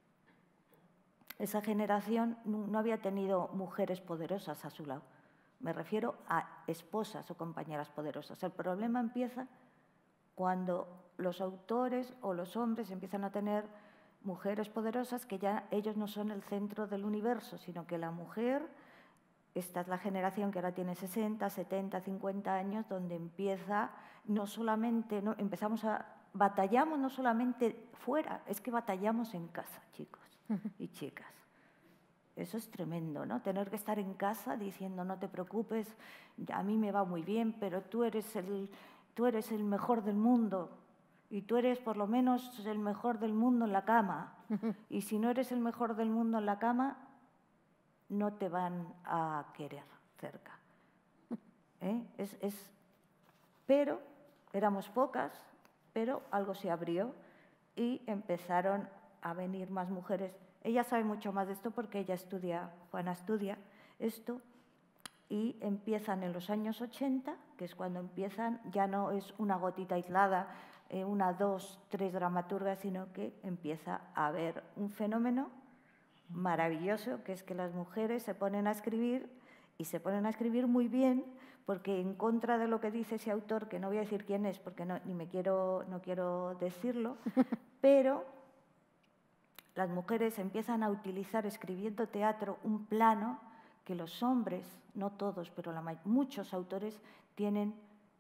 Esa generación no había tenido mujeres poderosas a su lado. Me refiero a esposas o compañeras poderosas. El problema empieza cuando los autores o los hombres empiezan a tener mujeres poderosas que ya ellos no son el centro del universo, sino que la mujer, esta es la generación que ahora tiene sesenta, setenta, cincuenta años, donde empieza no solamente, no, empezamos a, batallamos no solamente fuera, es que batallamos en casa, chicos y chicas. Eso es tremendo, ¿no? Tener que estar en casa diciendo no te preocupes, a mí me va muy bien, pero tú eres el, tú eres el mejor del mundo. Y tú eres por lo menos el mejor del mundo en la cama. Y si no eres el mejor del mundo en la cama, no te van a querer cerca. ¿Eh? Es, es, pero éramos pocas, pero algo se abrió y empezaron a venir más mujeres. Ella sabe mucho más de esto porque ella estudia, Juana estudia esto, y empiezan en los años ochenta, que es cuando empiezan, ya no es una gotita aislada, una, dos, tres dramaturgas, sino que empieza a haber un fenómeno maravilloso, que es que las mujeres se ponen a escribir y se ponen a escribir muy bien, porque en contra de lo que dice ese autor, que no voy a decir quién es, porque no, ni me quiero, no quiero decirlo, pero las mujeres empiezan a utilizar, escribiendo teatro, un plano que los hombres, no todos, pero la, muchos autores tienen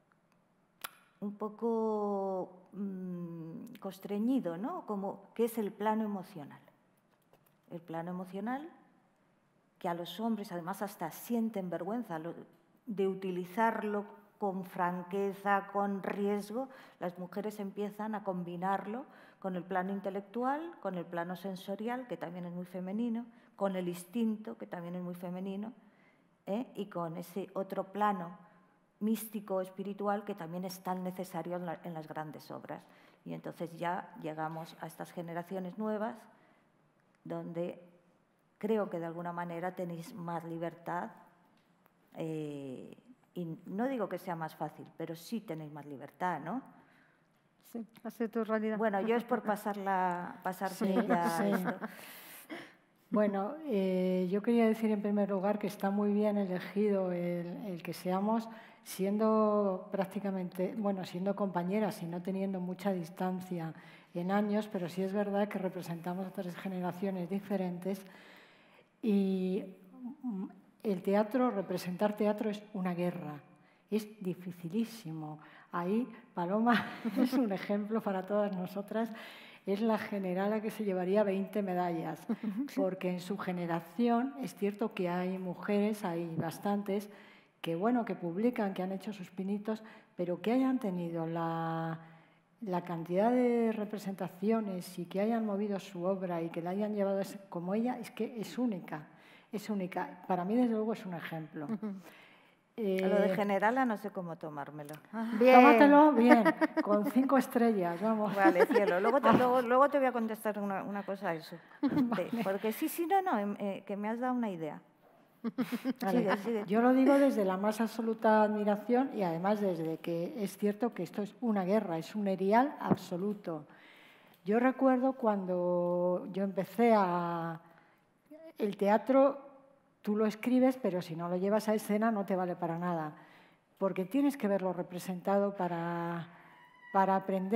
un poco mmm, constreñido, ¿no? Como que es el plano emocional. El plano emocional que a los hombres además hasta sienten vergüenza de utilizarlo con franqueza, con riesgo. Las mujeres empiezan a combinarlo con el plano intelectual, con el plano sensorial, que también es muy femenino, con el instinto, que también es muy femenino, ¿eh? Y con ese otro plano místico, espiritual, que también es tan necesario en, la, en las grandes obras. Y entonces ya llegamos a estas generaciones nuevas, donde creo que de alguna manera tenéis más libertad, eh, y no digo que sea más fácil, pero sí tenéis más libertad, ¿no? Sí, ha sido tu realidad. Bueno, yo es por pasarla, pasarse sí, ya sí. esto. Bueno, eh, yo quería decir en primer lugar que está muy bien elegido el, el que seamos, siendo prácticamente, bueno, siendo compañeras y no teniendo mucha distancia en años, pero sí es verdad que representamos a tres generaciones diferentes y el teatro, representar teatro es una guerra, es dificilísimo. Ahí Paloma es un ejemplo para todas nosotras. Es la generala que se llevaría veinte medallas, porque en su generación es cierto que hay mujeres, hay bastantes, que bueno, que publican, que han hecho sus pinitos, pero que hayan tenido la, la cantidad de representaciones y que hayan movido su obra y que la hayan llevado como ella, es que es única, es única. Para mí, desde luego, es un ejemplo. Eh, Lo de generala no sé cómo tomármelo. Bien. Tómatelo bien, con cinco estrellas, vamos. Vale, cielo. Luego te, luego, luego te voy a contestar una, una cosa a eso. Vale. Porque sí, sí, no, no, eh, que me has dado una idea. Vale. Sigue, sigue. Yo lo digo desde la más absoluta admiración y además desde que es cierto que esto es una guerra, es un erial absoluto. Yo recuerdo cuando yo empecé a... El teatro... Tú lo escribes, pero si no lo llevas a escena no te vale para nada, porque tienes que verlo representado para, para aprender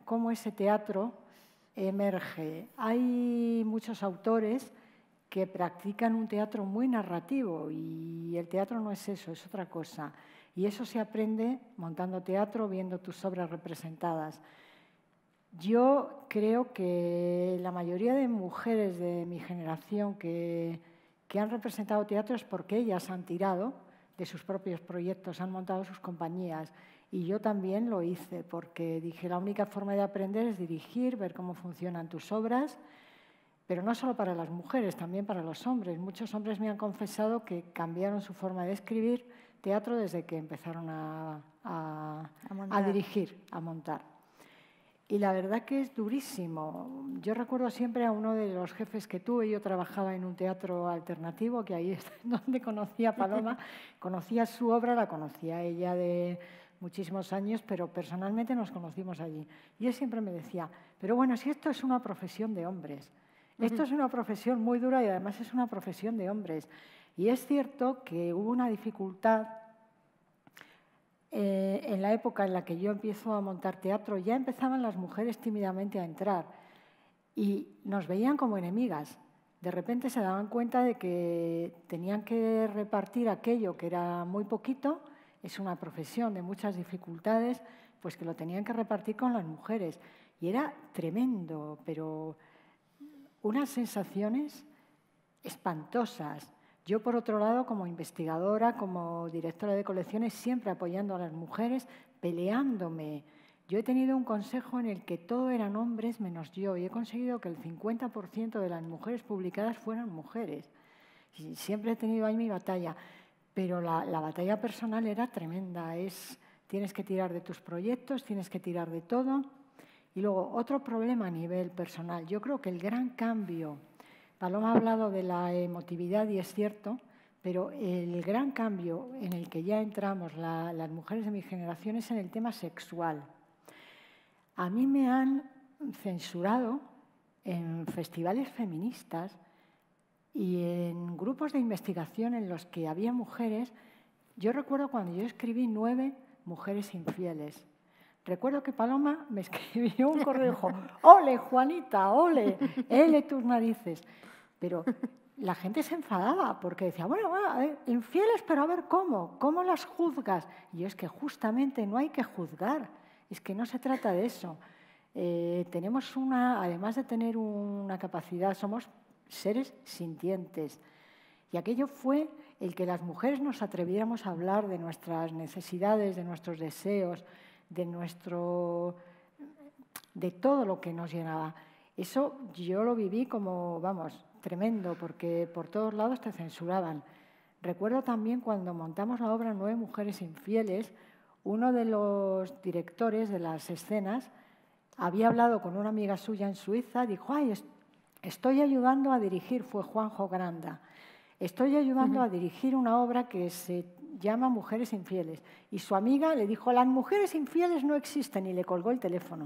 cómo ese teatro emerge. Hay muchos autores que practican un teatro muy narrativo y el teatro no es eso, es otra cosa. Y eso se aprende montando teatro, viendo tus obras representadas. Yo creo que la mayoría de mujeres de mi generación que, que han representado teatro es porque ellas han tirado de sus propios proyectos, han montado sus compañías. Y yo también lo hice porque dije, la única forma de aprender es dirigir, ver cómo funcionan tus obras, pero no solo para las mujeres, también para los hombres. Muchos hombres me han confesado que cambiaron su forma de escribir teatro desde que empezaron a, a, a, a dirigir, a montar. Y la verdad que es durísimo. Yo recuerdo siempre a uno de los jefes que tuve, yo trabajaba en un teatro alternativo, que ahí es donde conocía a Paloma, conocía su obra, la conocía ella de muchísimos años, pero personalmente nos conocimos allí. Y él siempre me decía, pero bueno, si esto es una profesión de hombres, esto es una profesión muy dura y además es una profesión de hombres. Y es cierto que hubo una dificultad eh, en la época en la que yo empiezo a montar teatro, ya empezaban las mujeres tímidamente a entrar y nos veían como enemigas. De repente se daban cuenta de que tenían que repartir aquello que era muy poquito, es una profesión de muchas dificultades, pues que lo tenían que repartir con las mujeres. Y era tremendo, pero unas sensaciones espantosas. Yo, por otro lado, como investigadora, como directora de colecciones, siempre apoyando a las mujeres, peleándome. Yo he tenido un consejo en el que todo eran hombres menos yo y he conseguido que el cincuenta por ciento de las mujeres publicadas fueran mujeres. Y siempre he tenido ahí mi batalla, pero la, la batalla personal era tremenda. Es, tienes que tirar de tus proyectos, tienes que tirar de todo. Y luego, otro problema a nivel personal. Yo creo que el gran cambio, Paloma ha hablado de la emotividad y es cierto, pero el gran cambio en el que ya entramos la, las mujeres de mi generación es en el tema sexual. A mí me han censurado en festivales feministas y en grupos de investigación en los que había mujeres. Yo recuerdo cuando yo escribí Nueve mujeres infieles. Recuerdo que Paloma me escribió un correo y dijo, ole, Juanita, ole, ele tus narices. Pero la gente se enfadaba porque decía, bueno, bueno eh, infieles, pero a ver cómo, ¿cómo las juzgas? Y es que justamente no hay que juzgar, es que no se trata de eso. Eh, tenemos una, además de tener una capacidad, somos seres sintientes. Y aquello fue el que las mujeres nos atreviéramos a hablar de nuestras necesidades, de nuestros deseos, de nuestro, de todo lo que nos llenaba. Eso yo lo viví como, vamos, tremendo, porque por todos lados te censuraban. Recuerdo también cuando montamos la obra Nueve mujeres infieles, uno de los directores de las escenas había hablado con una amiga suya en Suiza, dijo, ay, estoy ayudando a dirigir, fue Juanjo Granda, estoy ayudando uh-huh. a dirigir una obra que se llama Mujeres infieles. Y su amiga le dijo, las mujeres infieles no existen, y le colgó el teléfono.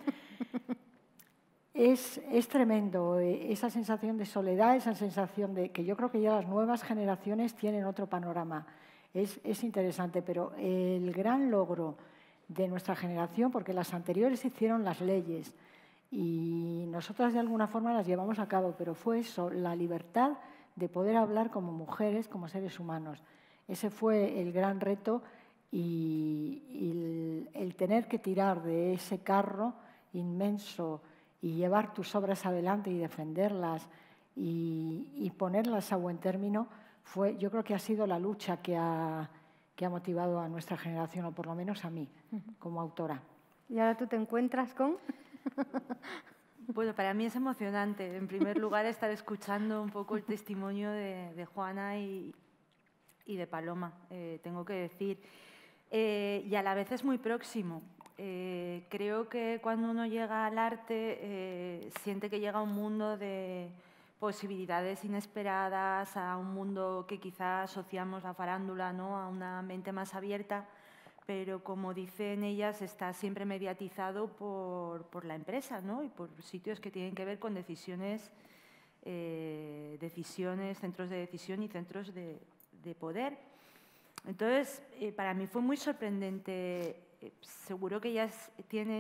es, es tremendo esa sensación de soledad, esa sensación de que yo creo que ya las nuevas generaciones tienen otro panorama. Es, es interesante, pero el gran logro de nuestra generación, porque las anteriores hicieron las leyes y nosotras de alguna forma las llevamos a cabo, pero fue eso, la libertad de poder hablar como mujeres, como seres humanos. Ese fue el gran reto y, y el, el tener que tirar de ese carro inmenso y llevar tus obras adelante y defenderlas y, y ponerlas a buen término, fue, yo creo que ha sido la lucha que ha, que ha motivado a nuestra generación, o por lo menos a mí, como autora. ¿Y ahora tú te encuentras con...? Bueno, para mí es emocionante, en primer lugar, estar escuchando un poco el testimonio de, de Juana y, y de Paloma, eh, tengo que decir. Eh, y a la vez es muy próximo. Eh, creo que cuando uno llega al arte, eh, siente que llega a un mundo de posibilidades inesperadas, a un mundo que quizás asociamos a farándula, ¿no? A una mente más abierta, pero como dicen ellas, está siempre mediatizado por, por la empresa, ¿no? Y por sitios que tienen que ver con decisiones, eh, decisiones, centros de decisión y centros de, de poder. Entonces, eh, para mí fue muy sorprendente. Eh, seguro que ellas tienen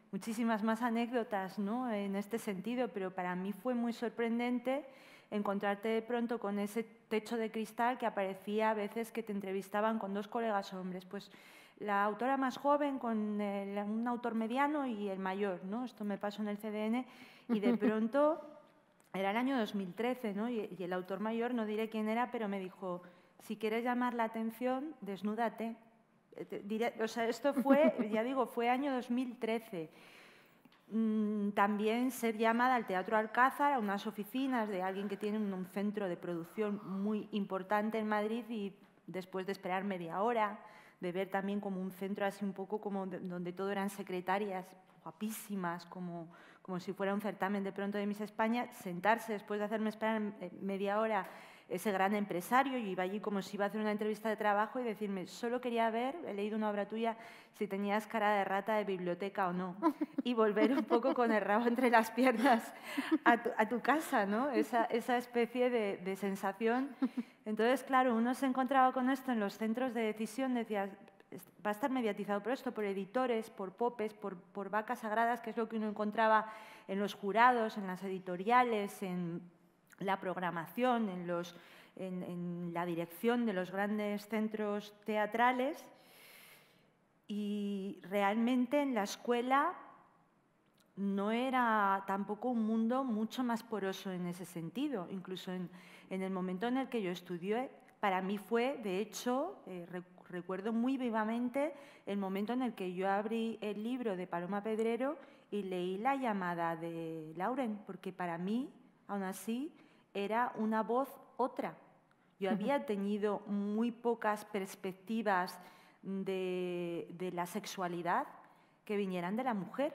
muchísimas más anécdotas, ¿no?, en este sentido, pero para mí fue muy sorprendente encontrarte de pronto con ese techo de cristal que aparecía a veces que te entrevistaban con dos colegas hombres, pues la autora más joven con el, un autor mediano y el mayor, ¿no? Esto me pasó en el C D N y de pronto era el año dos mil trece, ¿no? Y, y el autor mayor, no diré quién era, pero me dijo, si quieres llamar la atención, desnúdate. Diré, o sea, esto fue, ya digo, fue año dos mil trece. También ser llamada al Teatro Alcázar, a unas oficinas de alguien que tiene un centro de producción muy importante en Madrid y después de esperar media hora, de ver también como un centro así un poco como de, donde todo eran secretarias guapísimas, como, como si fuera un certamen de pronto de Miss España, sentarse después de hacerme esperar media hora ese gran empresario, yo iba allí como si iba a hacer una entrevista de trabajo y decirme, solo quería ver, he leído una obra tuya, si tenías cara de rata de biblioteca o no, y volver un poco con el rabo entre las piernas a tu, a tu casa, ¿no? Esa, esa especie de, de sensación. Entonces, claro, uno se encontraba con esto en los centros de decisión, decías, va a estar mediatizado por esto, por editores, por popes, por, por vacas sagradas, que es lo que uno encontraba en los jurados, en las editoriales, en la programación, en, los, en, en la dirección de los grandes centros teatrales, y realmente en la escuela no era tampoco un mundo mucho más poroso en ese sentido. Incluso en, en el momento en el que yo estudié, para mí fue, de hecho, eh, recuerdo muy vivamente el momento en el que yo abrí el libro de Paloma Pedrero y leí La llamada de Lauren, porque para mí, aún así, era una voz otra. Yo había tenido muy pocas perspectivas de, de la sexualidad que vinieran de la mujer.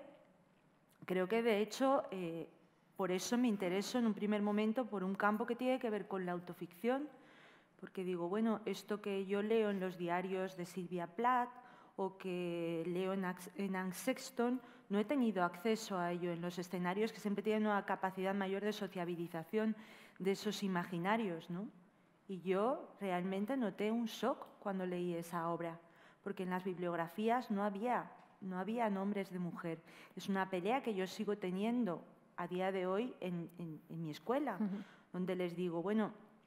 Creo que, de hecho, eh, por eso me intereso en un primer momento por un campo que tiene que ver con la autoficción, porque digo, bueno, esto que yo leo en los diarios de Sylvia Plath o que leo en, en Anne Sexton, no he tenido acceso a ello en los escenarios, que siempre tienen una capacidad mayor de sociabilización de esos imaginarios, ¿no? Y yo realmente noté un shock cuando leí esa obra, porque en las bibliografías no había, no había nombres de mujer. Es una pelea que yo sigo teniendo a día de hoy en, en, en mi escuela, uh-huh. donde les digo, bueno,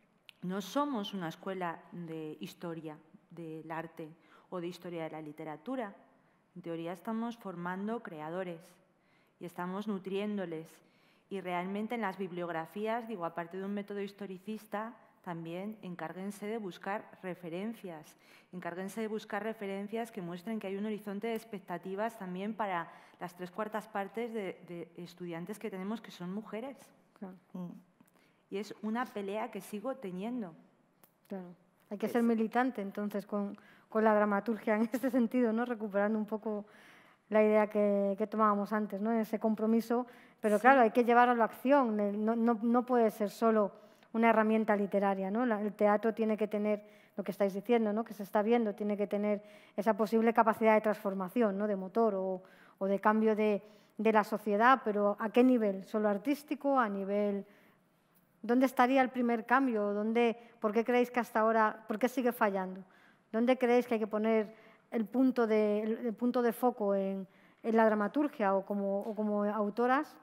no somos una escuela de historia del arte o de historia de la literatura. En teoría estamos formando creadores y estamos nutriéndoles. Y realmente en las bibliografías, digo, aparte de un método historicista, también encárguense de buscar referencias. Encárguense de buscar referencias que muestren que hay un horizonte de expectativas también para las tres cuartas partes de, de estudiantes que tenemos que son mujeres. Claro. Mm. Y es una pelea que sigo teniendo. Claro. Hay que es... ser militante, entonces, con, con la dramaturgia en este sentido, ¿no? Recuperando un poco la idea que, que tomábamos antes, ¿no? Ese compromiso, pero sí. Claro, hay que llevarlo a la acción. No, no, no puede ser solo una herramienta literaria, ¿no? El teatro tiene que tener, lo que estáis diciendo, ¿no? Que se está viendo, tiene que tener esa posible capacidad de transformación, ¿no? De motor o, o de cambio de, de la sociedad, pero ¿a qué nivel? ¿Solo artístico? ¿A nivel...? ¿Dónde estaría el primer cambio? ¿Dónde, ¿Por qué creéis que hasta ahora, por qué sigue fallando? ¿Dónde creéis que hay que poner el punto de, el, el punto de foco en, en la dramaturgia o como, o como autoras?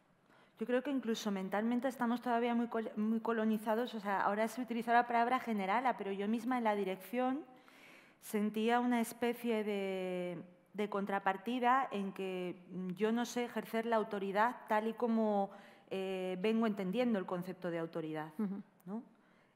Yo creo que incluso mentalmente estamos todavía muy, muy colonizados. O sea, ahora se utiliza la palabra generala, pero yo misma en la dirección sentía una especie de, de contrapartida en que yo no sé ejercer la autoridad tal y como eh, vengo entendiendo el concepto de autoridad, ¿no?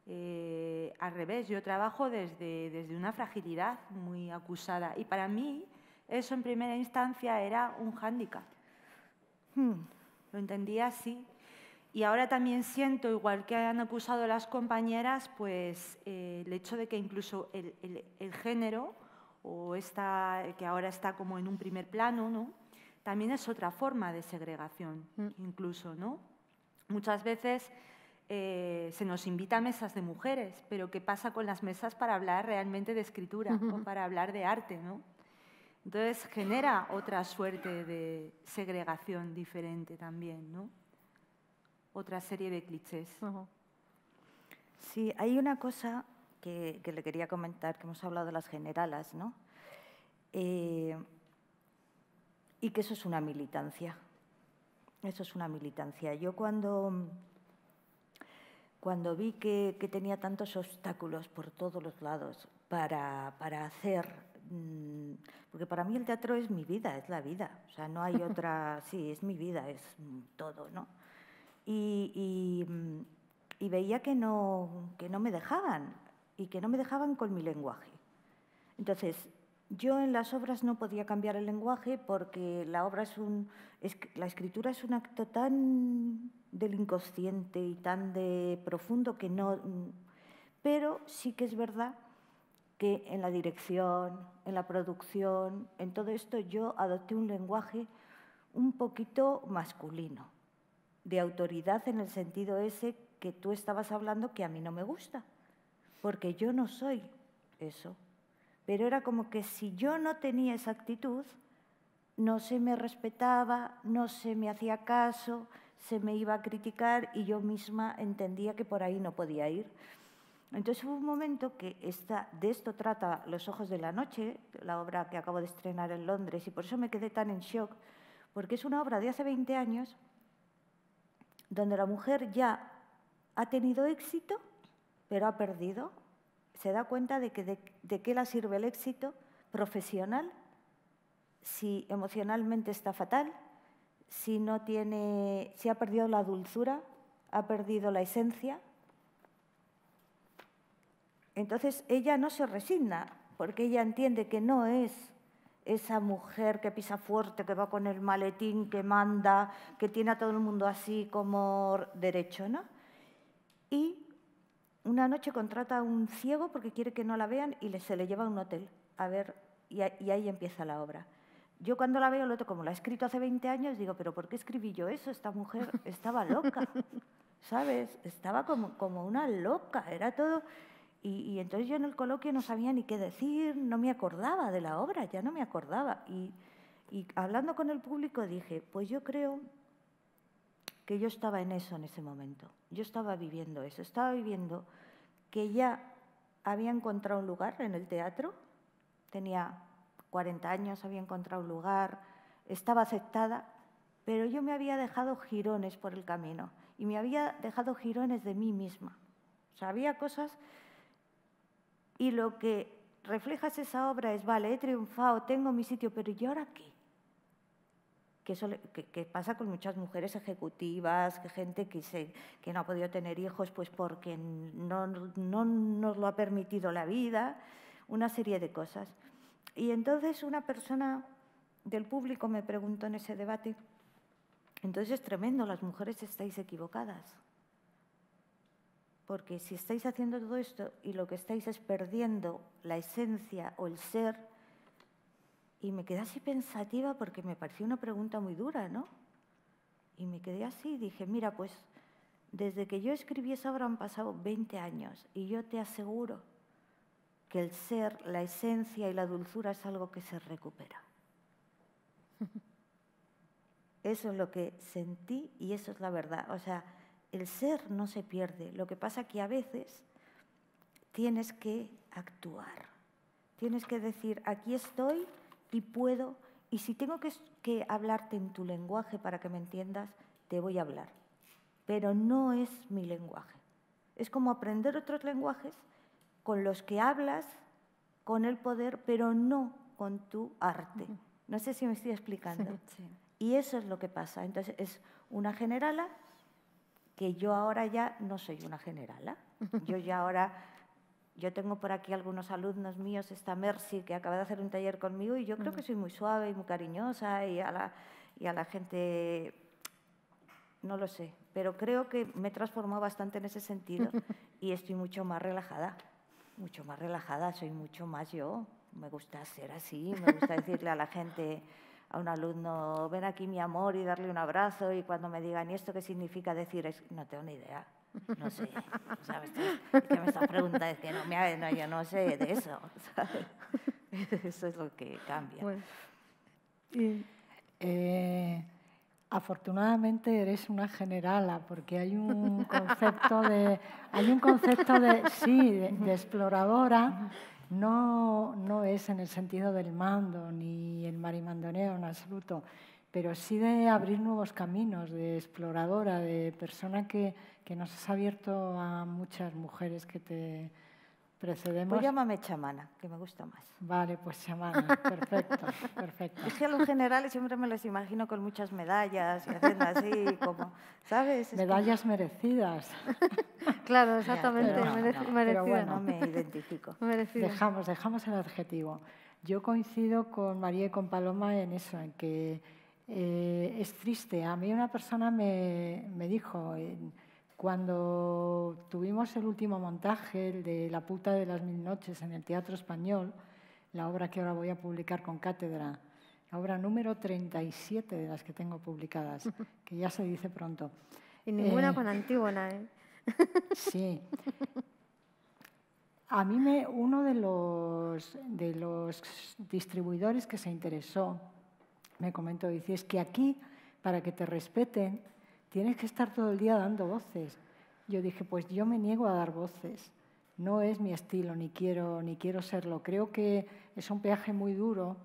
Eh, al revés, yo trabajo desde, desde una fragilidad muy acusada y para mí eso en primera instancia era un hándicap. Hmm. Lo entendía así. Y ahora también siento, igual que han acusado las compañeras, pues eh, el hecho de que incluso el, el, el género, o esta, que ahora está como en un primer plano, ¿no? También es otra forma de segregación, mm. incluso, ¿no? Muchas veces eh, se nos invita a mesas de mujeres, pero ¿qué pasa con las mesas para hablar realmente de escritura uh-huh. o para hablar de arte, ¿no? Entonces genera otra suerte de segregación diferente también, ¿no? Otra serie de clichés. Uh-huh. Sí, hay una cosa que, que le quería comentar, que hemos hablado de las generalas, ¿no? Eh, y que eso es una militancia. Eso es una militancia. Yo cuando, cuando vi que, que tenía tantos obstáculos por todos los lados para, para hacer, porque para mí el teatro es mi vida, es la vida, o sea, no hay otra, sí, es mi vida, es todo, ¿no? Y, y, y veía que no, que no me dejaban, y que no me dejaban con mi lenguaje. Entonces, yo en las obras no podía cambiar el lenguaje porque la obra es un, es, la escritura es un acto tan del inconsciente y tan de profundo que no... Pero sí que es verdad que en la dirección, en la producción, en todo esto yo adopté un lenguaje un poquito masculino, de autoridad en el sentido ese que tú estabas hablando que a mí no me gusta, porque yo no soy eso. Pero era como que si yo no tenía esa actitud, no se me respetaba, no se me hacía caso, se me iba a criticar y yo misma entendía que por ahí no podía ir. Entonces hubo un momento que esta, de esto trata Los ojos de la noche, la obra que acabo de estrenar en Londres, y por eso me quedé tan en shock, porque es una obra de hace veinte años donde la mujer ya ha tenido éxito, pero ha perdido. Se da cuenta de, que de, de qué la sirve el éxito profesional si emocionalmente está fatal, si, no tiene, si ha perdido la dulzura, ha perdido la esencia. Entonces ella no se resigna porque ella entiende que no es esa mujer que pisa fuerte, que va con el maletín, que manda, que tiene a todo el mundo así como derecho, ¿no? Y una noche contrata a un ciego porque quiere que no la vean y le, se le lleva a un hotel a ver, y, a, y ahí empieza la obra. Yo cuando la veo, lo como la he escrito hace veinte años, digo, ¿pero por qué escribí yo eso? Esta mujer estaba loca, ¿sabes? Estaba como, como una loca, era todo... Y, y entonces yo en el coloquio no sabía ni qué decir, no me acordaba de la obra, ya no me acordaba. Y, y hablando con el público dije, pues yo creo que yo estaba en eso en ese momento. Yo estaba viviendo eso, estaba viviendo que ya había encontrado un lugar en el teatro, tenía cuarenta años, había encontrado un lugar, estaba aceptada, pero yo me había dejado jirones por el camino y me había dejado jirones de mí misma. O sea, había cosas... Y lo que reflejas esa obra es, vale, he triunfado, tengo mi sitio, pero ¿y ahora qué? Que, eso, que, que pasa con muchas mujeres ejecutivas, que gente que, se, que no ha podido tener hijos pues porque no, no nos lo ha permitido la vida, una serie de cosas. Y entonces una persona del público me preguntó en ese debate, entonces es tremendo, las mujeres estáis equivocadas. Porque si estáis haciendo todo esto y lo que estáis es perdiendo la esencia o el ser, y me quedé así pensativa porque me pareció una pregunta muy dura, ¿no? Y me quedé así y dije, mira, pues desde que yo escribí esa obra han pasado veinte años y yo te aseguro que el ser, la esencia y la dulzura es algo que se recupera. Eso es lo que sentí y eso es la verdad. O sea, el ser no se pierde, lo que pasa que a veces tienes que actuar, tienes que decir, aquí estoy y puedo, y si tengo que, que hablarte en tu lenguaje para que me entiendas, te voy a hablar, pero no es mi lenguaje. Es como aprender otros lenguajes con los que hablas con el poder, pero no con tu arte. No sé si me estoy explicando. Sí, sí. Y eso es lo que pasa. Entonces, es una generala que yo ahora ya no soy una generala. Yo ya ahora, yo tengo por aquí algunos alumnos míos, esta Mercy, que acaba de hacer un taller conmigo, y yo creo que soy muy suave y muy cariñosa, y a la, y a la gente, no lo sé, pero creo que me he transformado bastante en ese sentido y estoy mucho más relajada, mucho más relajada, soy mucho más yo. Me gusta ser así, me gusta decirle a la gente, a un alumno, ven aquí mi amor, y darle un abrazo, y cuando me digan, ¿y esto qué significa decir? Es, no tengo ni idea, no sé, ¿sabes? Es que me estás preguntando, es que no, me, no, yo no sé de eso, ¿sabes? Eso es lo que cambia. Bueno, y, eh, afortunadamente eres una generala, porque hay un concepto de, hay un concepto de, sí, de, de exploradora, No, no es en el sentido del mando ni el marimandoneo en absoluto, pero sí de abrir nuevos caminos, de exploradora, de persona que, que nos has abierto a muchas mujeres que te precedemos. Pues llámame chamana, que me gusta más. Vale, pues chamana, perfecto, perfecto. Es que a los generales siempre me los imagino con muchas medallas y haciendo así, como, ¿sabes? Es Medallas como... merecidas. Claro, exactamente, Ya, pero no, merec no, merecida. pero bueno, no me identifico. Merecida. Dejamos, dejamos el adjetivo. Yo coincido con María y con Paloma en eso, en que eh, es triste. A mí una persona me, me dijo, eh, cuando tuvimos el último montaje, el de La puta de las mil noches en el Teatro Español, la obra que ahora voy a publicar con cátedra, la obra número treinta y siete de las que tengo publicadas, que ya se dice pronto. Y ninguna Eh, con Antígona, ¿eh? Sí. A mí me, uno de los, de los distribuidores que se interesó me comentó, dice, es que aquí, para que te respeten, tienes que estar todo el día dando voces. Yo dije, pues yo me niego a dar voces. No es mi estilo, ni quiero, ni quiero serlo. Creo que es un peaje muy duro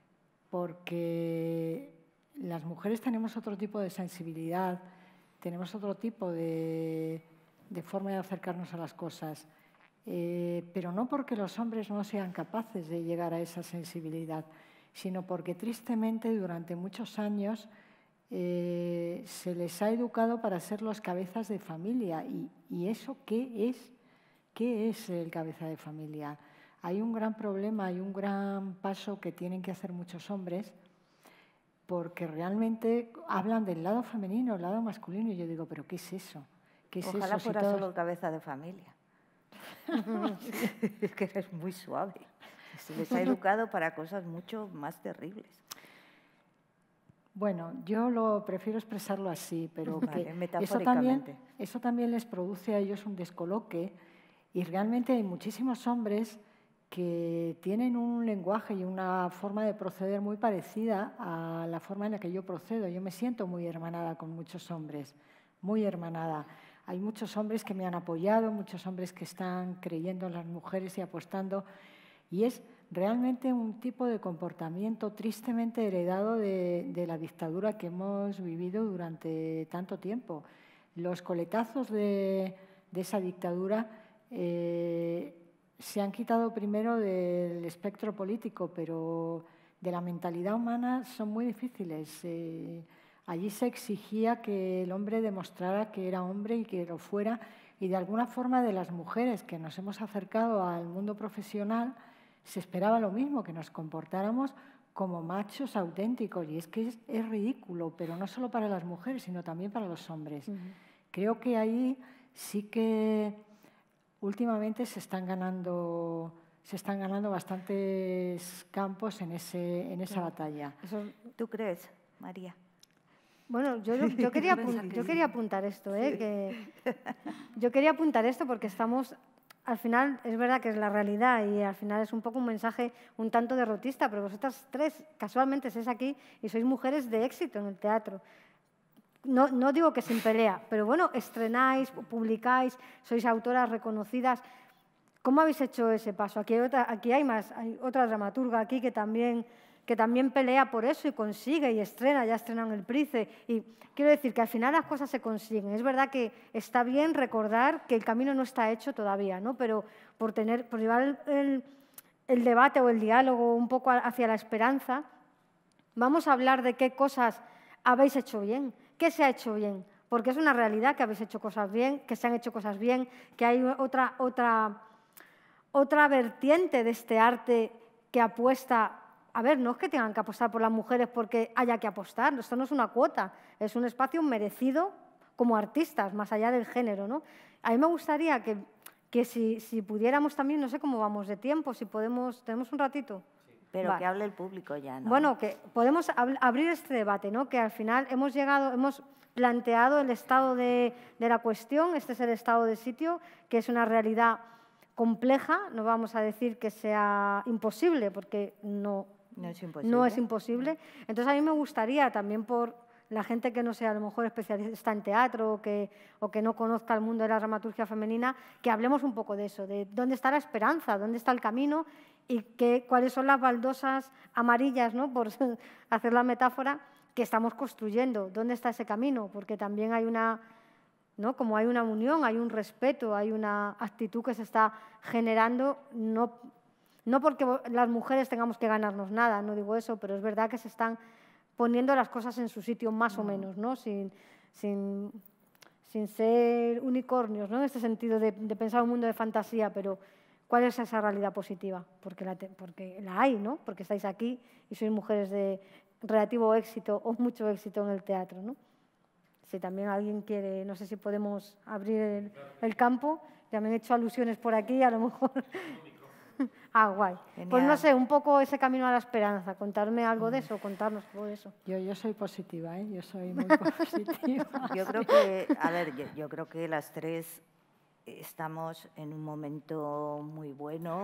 porque las mujeres tenemos otro tipo de sensibilidad, tenemos otro tipo de, de forma de acercarnos a las cosas. Eh, pero no porque los hombres no sean capaces de llegar a esa sensibilidad, sino porque tristemente durante muchos años eh, se les ha educado para ser los cabezas de familia. ¿Y, y eso qué es? ¿Qué es el cabeza de familia? Hay un gran problema, hay un gran paso que tienen que hacer muchos hombres porque realmente hablan del lado femenino, el lado masculino, y yo digo, ¿pero qué es eso? ¿Qué es Ojalá eso? fuera si todos... solo cabeza de familia. Es que eres muy suave. Se les ha educado para cosas mucho más terribles. Bueno, yo lo prefiero expresarlo así, pero Vale, que eso también, eso también les produce a ellos un descoloque y realmente hay muchísimos hombres que tienen un lenguaje y una forma de proceder muy parecida a la forma en la que yo procedo. Yo me siento muy hermanada con muchos hombres, muy hermanada. Hay muchos hombres que me han apoyado, muchos hombres que están creyendo en las mujeres y apostando. Y es realmente un tipo de comportamiento tristemente heredado de, de la dictadura que hemos vivido durante tanto tiempo. Los coletazos de, de esa dictadura eh, se han quitado primero del espectro político, pero de la mentalidad humana son muy difíciles. Eh, allí se exigía que el hombre demostrara que era hombre y que lo fuera, y de alguna forma de las mujeres que nos hemos acercado al mundo profesional se esperaba lo mismo, que nos comportáramos como machos auténticos, y es que es, es ridículo, pero no solo para las mujeres, sino también para los hombres. Uh-huh. Creo que ahí sí que últimamente se están ganando, se están ganando bastantes campos en, ese, en esa sí. batalla. Eso, ¿tú crees, María? Bueno, yo, yo, quería, yo quería apuntar esto, ¿eh? Que yo quería apuntar esto porque estamos... Al final, es verdad que es la realidad y al final es un poco un mensaje un tanto derrotista, pero vosotras tres casualmente estáis aquí y sois mujeres de éxito en el teatro. No, no digo que sin pelea, pero bueno, estrenáis, publicáis, sois autoras reconocidas. ¿Cómo habéis hecho ese paso? Aquí hay otra, aquí hay más, hay otra dramaturga aquí que también, que también pelea por eso y consigue y estrena, ya estrenan El Price. Y quiero decir que al final las cosas se consiguen. Es verdad que está bien recordar que el camino no está hecho todavía, ¿no? Pero por, tener, por llevar el, el debate o el diálogo un poco hacia la esperanza, vamos a hablar de qué cosas habéis hecho bien, qué se ha hecho bien, porque es una realidad que habéis hecho cosas bien, que se han hecho cosas bien, que hay otra, otra, otra vertiente de este arte que apuesta. A ver, no es que tengan que apostar por las mujeres porque haya que apostar, esto no es una cuota, es un espacio merecido como artistas, más allá del género, ¿no? A mí me gustaría que, que si, si pudiéramos también, no sé cómo vamos de tiempo, si podemos, ¿tenemos un ratito? Sí. Pero vale. Que hable el público ya, ¿no? Bueno, que podemos ab abrir este debate, ¿no? Que al final hemos llegado, hemos planteado el estado de, de la cuestión, este es el estado de sitio, que es una realidad compleja, no vamos a decir que sea imposible, porque no... No es imposible. No es imposible. Entonces, a mí me gustaría también por la gente que no sea a lo mejor especialista en teatro o que, o que no conozca el mundo de la dramaturgia femenina, que hablemos un poco de eso, de dónde está la esperanza, dónde está el camino y qué, cuáles son las baldosas amarillas, ¿no?, por hacer la metáfora, que estamos construyendo. ¿Dónde está ese camino? Porque también hay una, ¿no?, como hay una unión, hay un respeto, hay una actitud que se está generando, no, no porque las mujeres tengamos que ganarnos nada, no digo eso, pero es verdad que se están poniendo las cosas en su sitio más o menos, ¿no?, sin, sin, sin ser unicornios, ¿no?, en este sentido de, de pensar un mundo de fantasía, pero ¿cuál es esa realidad positiva? Porque la, porque la hay, ¿no?, porque estáis aquí y sois mujeres de relativo éxito o mucho éxito en el teatro, ¿no? Si también alguien quiere, no sé si podemos abrir el, el campo, ya me han hecho alusiones por aquí, a lo mejor. Ah, guay. Genial. Pues no sé, un poco ese camino a la esperanza, contarme algo de eso, contarnos algo de eso. Yo, yo soy positiva, ¿eh? Yo soy muy positiva. Yo creo que, a ver, yo, yo creo que las tres estamos en un momento muy bueno.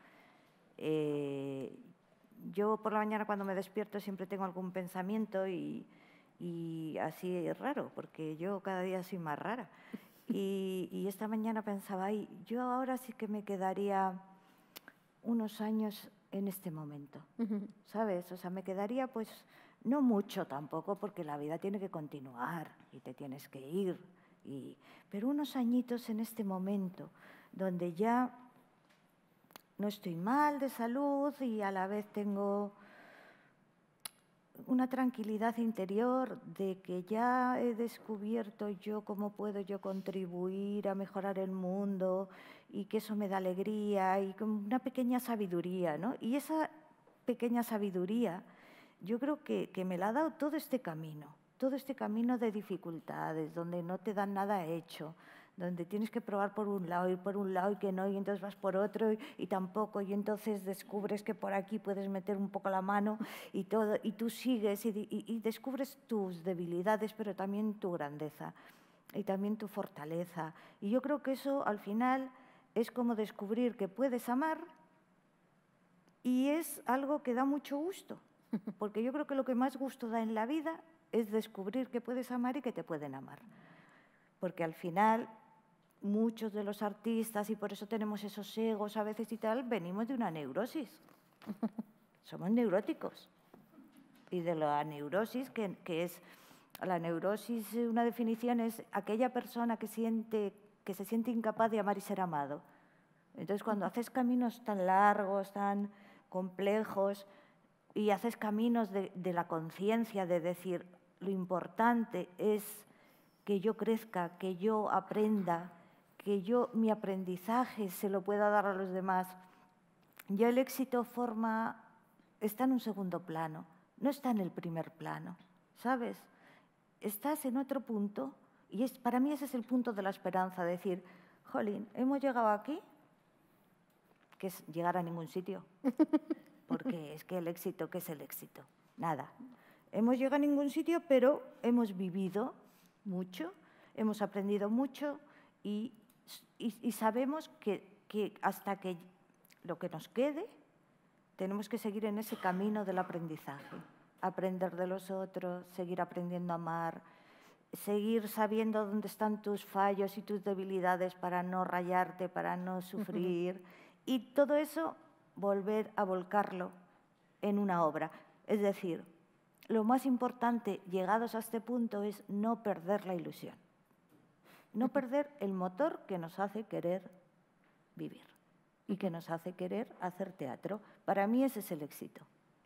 Eh, yo por la mañana cuando me despierto siempre tengo algún pensamiento y, y así es raro, porque yo cada día soy más rara. Y, y esta mañana pensaba, ay, yo ahora sí que me quedaría unos años en este momento, ¿sabes? O sea, me quedaría pues no mucho tampoco, porque la vida tiene que continuar y te tienes que ir, y, pero unos añitos en este momento, donde ya no estoy mal de salud y a la vez tengo una tranquilidad interior de que ya he descubierto yo cómo puedo yo contribuir a mejorar el mundo y que eso me da alegría y con una pequeña sabiduría, ¿no? Y esa pequeña sabiduría yo creo que, que me la ha dado todo este camino, todo este camino de dificultades, donde no te dan nada hecho, donde tienes que probar por un lado, ir por un lado y que no, y entonces vas por otro y, y tampoco, y entonces descubres que por aquí puedes meter un poco la mano y todo, y tú sigues y, y, y descubres tus debilidades, pero también tu grandeza y también tu fortaleza. Y yo creo que eso al final es como descubrir que puedes amar y es algo que da mucho gusto, porque yo creo que lo que más gusto da en la vida es descubrir que puedes amar y que te pueden amar, porque al final muchos de los artistas, y por eso tenemos esos egos a veces y tal, venimos de una neurosis. Somos neuróticos. Y de la neurosis, que, que es, la neurosis, una definición es aquella persona que, siente, que se siente incapaz de amar y ser amado. Entonces, cuando haces caminos tan largos, tan complejos, y haces caminos de, de la conciencia, de decir, lo importante es que yo crezca, que yo aprenda, que yo mi aprendizaje se lo pueda dar a los demás. Ya el éxito forma, está en un segundo plano, no está en el primer plano, ¿sabes? Estás en otro punto y es, para mí ese es el punto de la esperanza, decir, jolín, hemos llegado aquí, que es llegar a ningún sitio, porque es que el éxito, ¿qué es el éxito? Nada. Hemos llegado a ningún sitio, pero hemos vivido mucho, hemos aprendido mucho y Y, y sabemos que, que hasta que lo que nos quede, tenemos que seguir en ese camino del aprendizaje. Aprender de los otros, seguir aprendiendo a amar, seguir sabiendo dónde están tus fallos y tus debilidades para no rayarte, para no sufrir. Y todo eso, volver a volcarlo en una obra. Es decir, lo más importante, llegados a este punto, es no perder la ilusión. No perder el motor que nos hace querer vivir y que nos hace querer hacer teatro. Para mí ese es el éxito.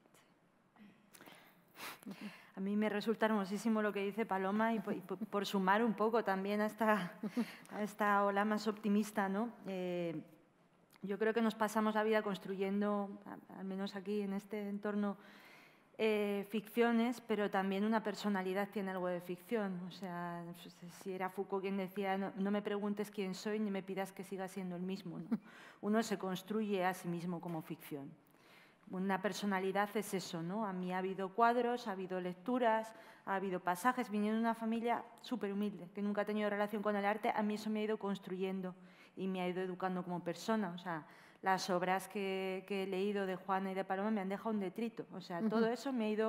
A mí me resulta hermosísimo lo que dice Paloma y por, y por sumar un poco también a esta, a esta ola más optimista, ¿no? Eh, yo creo que nos pasamos la vida construyendo, al menos aquí en este entorno, Eh, ficciones, pero también una personalidad tiene algo de ficción. O sea, si era Foucault quien decía, no, no me preguntes quién soy ni me pidas que siga siendo el mismo, ¿no? Uno se construye a sí mismo como ficción. Una personalidad es eso, ¿no? A mí ha habido cuadros, ha habido lecturas, ha habido pasajes. Viniendo de una familia súper humilde, que nunca ha tenido relación con el arte, a mí eso me ha ido construyendo y me ha ido educando como persona. O sea, las obras que, que he leído de Juana y de Paloma me han dejado un detrito. O sea, todo eso me ha ido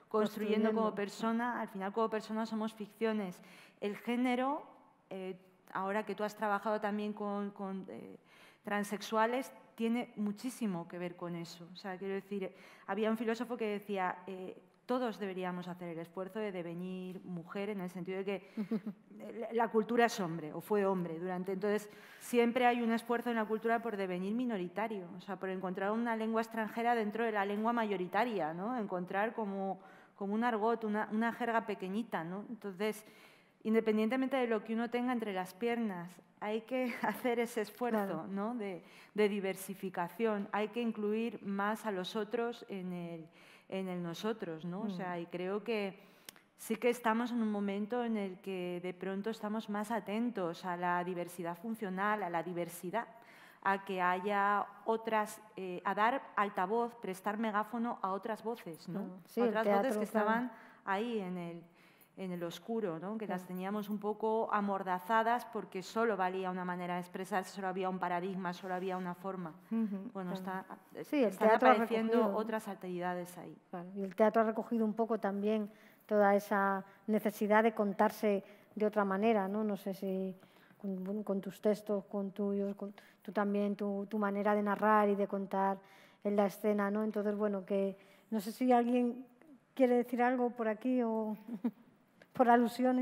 construyendo como persona. Al final, como persona somos ficciones. El género, eh, ahora que tú has trabajado también con, con eh, transexuales, tiene muchísimo que ver con eso. O sea, quiero decir, había un filósofo que decía, eh, todos deberíamos hacer el esfuerzo de devenir mujer, en el sentido de que la cultura es hombre, o fue hombre durante. Entonces, siempre hay un esfuerzo en la cultura por devenir minoritario, o sea, por encontrar una lengua extranjera dentro de la lengua mayoritaria, ¿no? Encontrar como, como un argot, una, una jerga pequeñita, ¿no? Entonces, independientemente de lo que uno tenga entre las piernas, hay que hacer ese esfuerzo, claro, ¿no? de, de diversificación. Hay que incluir más a los otros en el, en el nosotros, ¿no? Mm. O sea, y creo que sí que estamos en un momento en el que de pronto estamos más atentos a la diversidad funcional, a la diversidad, a que haya otras, eh, a dar altavoz, prestar megáfono a otras voces, ¿no? Sí, a otras teatro, voces que claro. estaban ahí en el... en el oscuro, ¿no? Que las teníamos un poco amordazadas porque solo valía una manera de expresarse, solo había un paradigma, solo había una forma. Uh-huh, bueno, claro. está, sí, el están teatro apareciendo otras alteridades ahí. Claro, y el teatro ha recogido un poco también toda esa necesidad de contarse de otra manera, ¿no? No sé si con, con tus textos, con tuyos, con tú también, tu, tu manera de narrar y de contar en la escena, ¿no? Entonces, bueno, que no sé si alguien quiere decir algo por aquí o... por alusiones.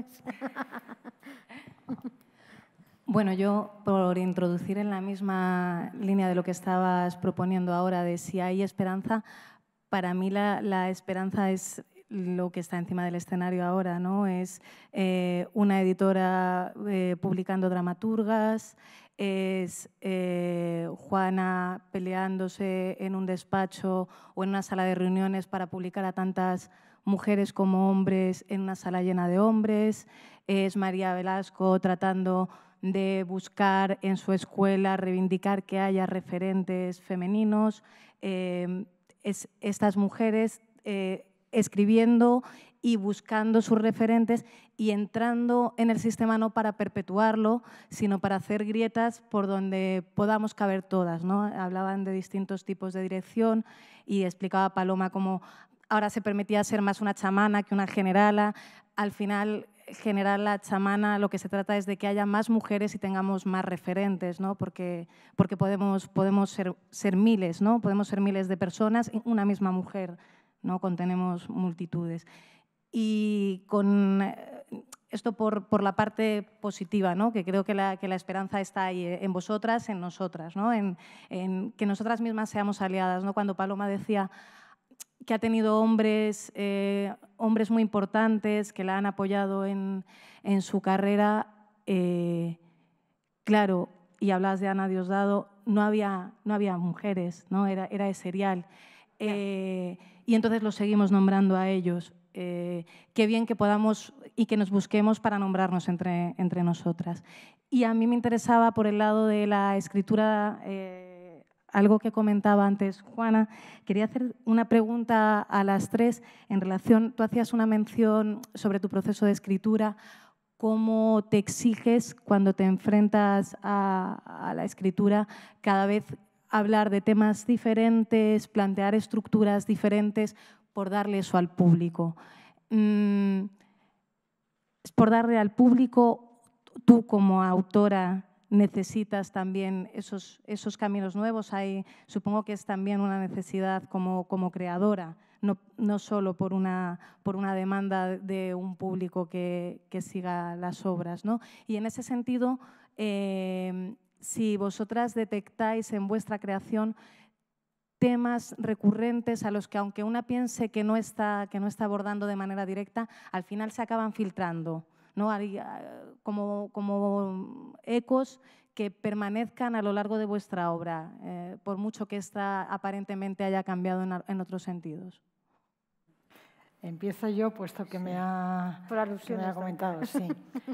Bueno, yo, por introducir en la misma línea de lo que estabas proponiendo ahora, de si hay esperanza, para mí la, la esperanza es lo que está encima del escenario ahora, ¿no? Es eh, una editora eh, publicando dramaturgas, es eh, Juana peleándose en un despacho o en una sala de reuniones para publicar a tantas mujeres como hombres en una sala llena de hombres, es María Velasco tratando de buscar en su escuela, reivindicar que haya referentes femeninos, eh, es estas mujeres eh, escribiendo y buscando sus referentes y entrando en el sistema no para perpetuarlo, sino para hacer grietas por donde podamos caber todas, ¿no? Hablaban de distintos tipos de dirección y explicaba Paloma cómo ahora se permitía ser más una chamana que una generala. Al final, generala, chamana, lo que se trata es de que haya más mujeres y tengamos más referentes, ¿no? Porque, porque podemos, podemos ser, ser miles, ¿no? Podemos ser miles de personas en una misma mujer, ¿no? Contenemos multitudes. Y con esto por, por la parte positiva, ¿no? Que creo que la, que la esperanza está ahí en vosotras, en nosotras, ¿no? En, en que nosotras mismas seamos aliadas, ¿no? Cuando Paloma decía que ha tenido hombres, eh, hombres muy importantes que la han apoyado en, en su carrera. Eh, claro, y hablabas de Ana Diosdado, no había, no había mujeres, ¿no? Era, era serial. Eh, y entonces los seguimos nombrando a ellos. Eh, qué bien que podamos y que nos busquemos para nombrarnos entre, entre nosotras. Y a mí me interesaba por el lado de la escritura, eh, algo que comentaba antes Juana. Quería hacer una pregunta a las tres en relación, tú hacías una mención sobre tu proceso de escritura, cómo te exiges cuando te enfrentas a, a la escritura cada vez hablar de temas diferentes, plantear estructuras diferentes por darle eso al público. Mm, es por darle al público, tú como autora necesitas también esos, esos caminos nuevos. Hay, supongo que es también una necesidad como, como creadora, no, no solo por una, por una demanda de un público que, que siga las obras, ¿no? Y en ese sentido, eh, si vosotras detectáis en vuestra creación temas recurrentes a los que, aunque una piense que no está, que no está abordando de manera directa, al final se acaban filtrando, ¿no? Hay como, como ecos que permanezcan a lo largo de vuestra obra, eh, por mucho que esta aparentemente haya cambiado en, en otros sentidos. Empiezo yo, puesto que, sí. me, ha, que me ha comentado. Sí.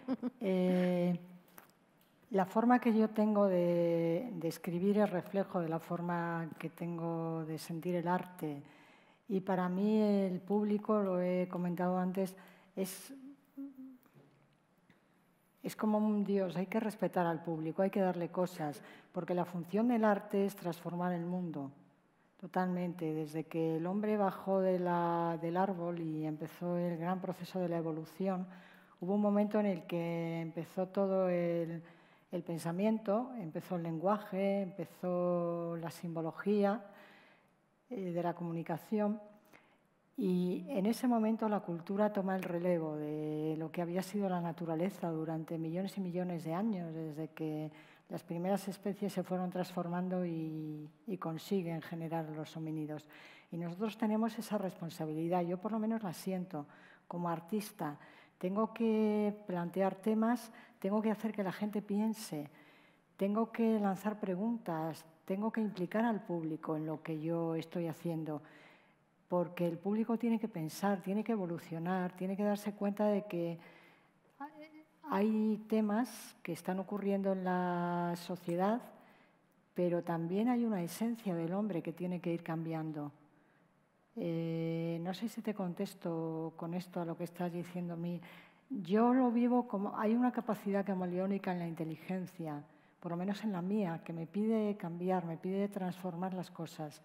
eh, la forma que yo tengo de, de escribir es reflejo de la forma que tengo de sentir el arte. Y para mí el público, lo he comentado antes, es... Es como un Dios, hay que respetar al público, hay que darle cosas, porque la función del arte es transformar el mundo. totalmente. Desde que el hombre bajó de la, del árbol y empezó el gran proceso de la evolución, hubo un momento en el que empezó todo el, el pensamiento, empezó el lenguaje, empezó la simbología eh, de la comunicación. Y en ese momento la cultura toma el relevo de lo que había sido la naturaleza durante millones y millones de años, desde que las primeras especies se fueron transformando y, y consiguen generar los homínidos. Y nosotros tenemos esa responsabilidad, yo por lo menos la siento como artista. Tengo que plantear temas, tengo que hacer que la gente piense, tengo que lanzar preguntas, tengo que implicar al público en lo que yo estoy haciendo. Porque el público tiene que pensar, tiene que evolucionar, tiene que darse cuenta de que hay temas que están ocurriendo en la sociedad, pero también hay una esencia del hombre que tiene que ir cambiando. Eh, no sé si te contesto con esto a lo que estás diciendo a mí. Yo lo vivo como... Hay una capacidad camaleónica en la inteligencia, por lo menos en la mía, que me pide cambiar, me pide transformar las cosas.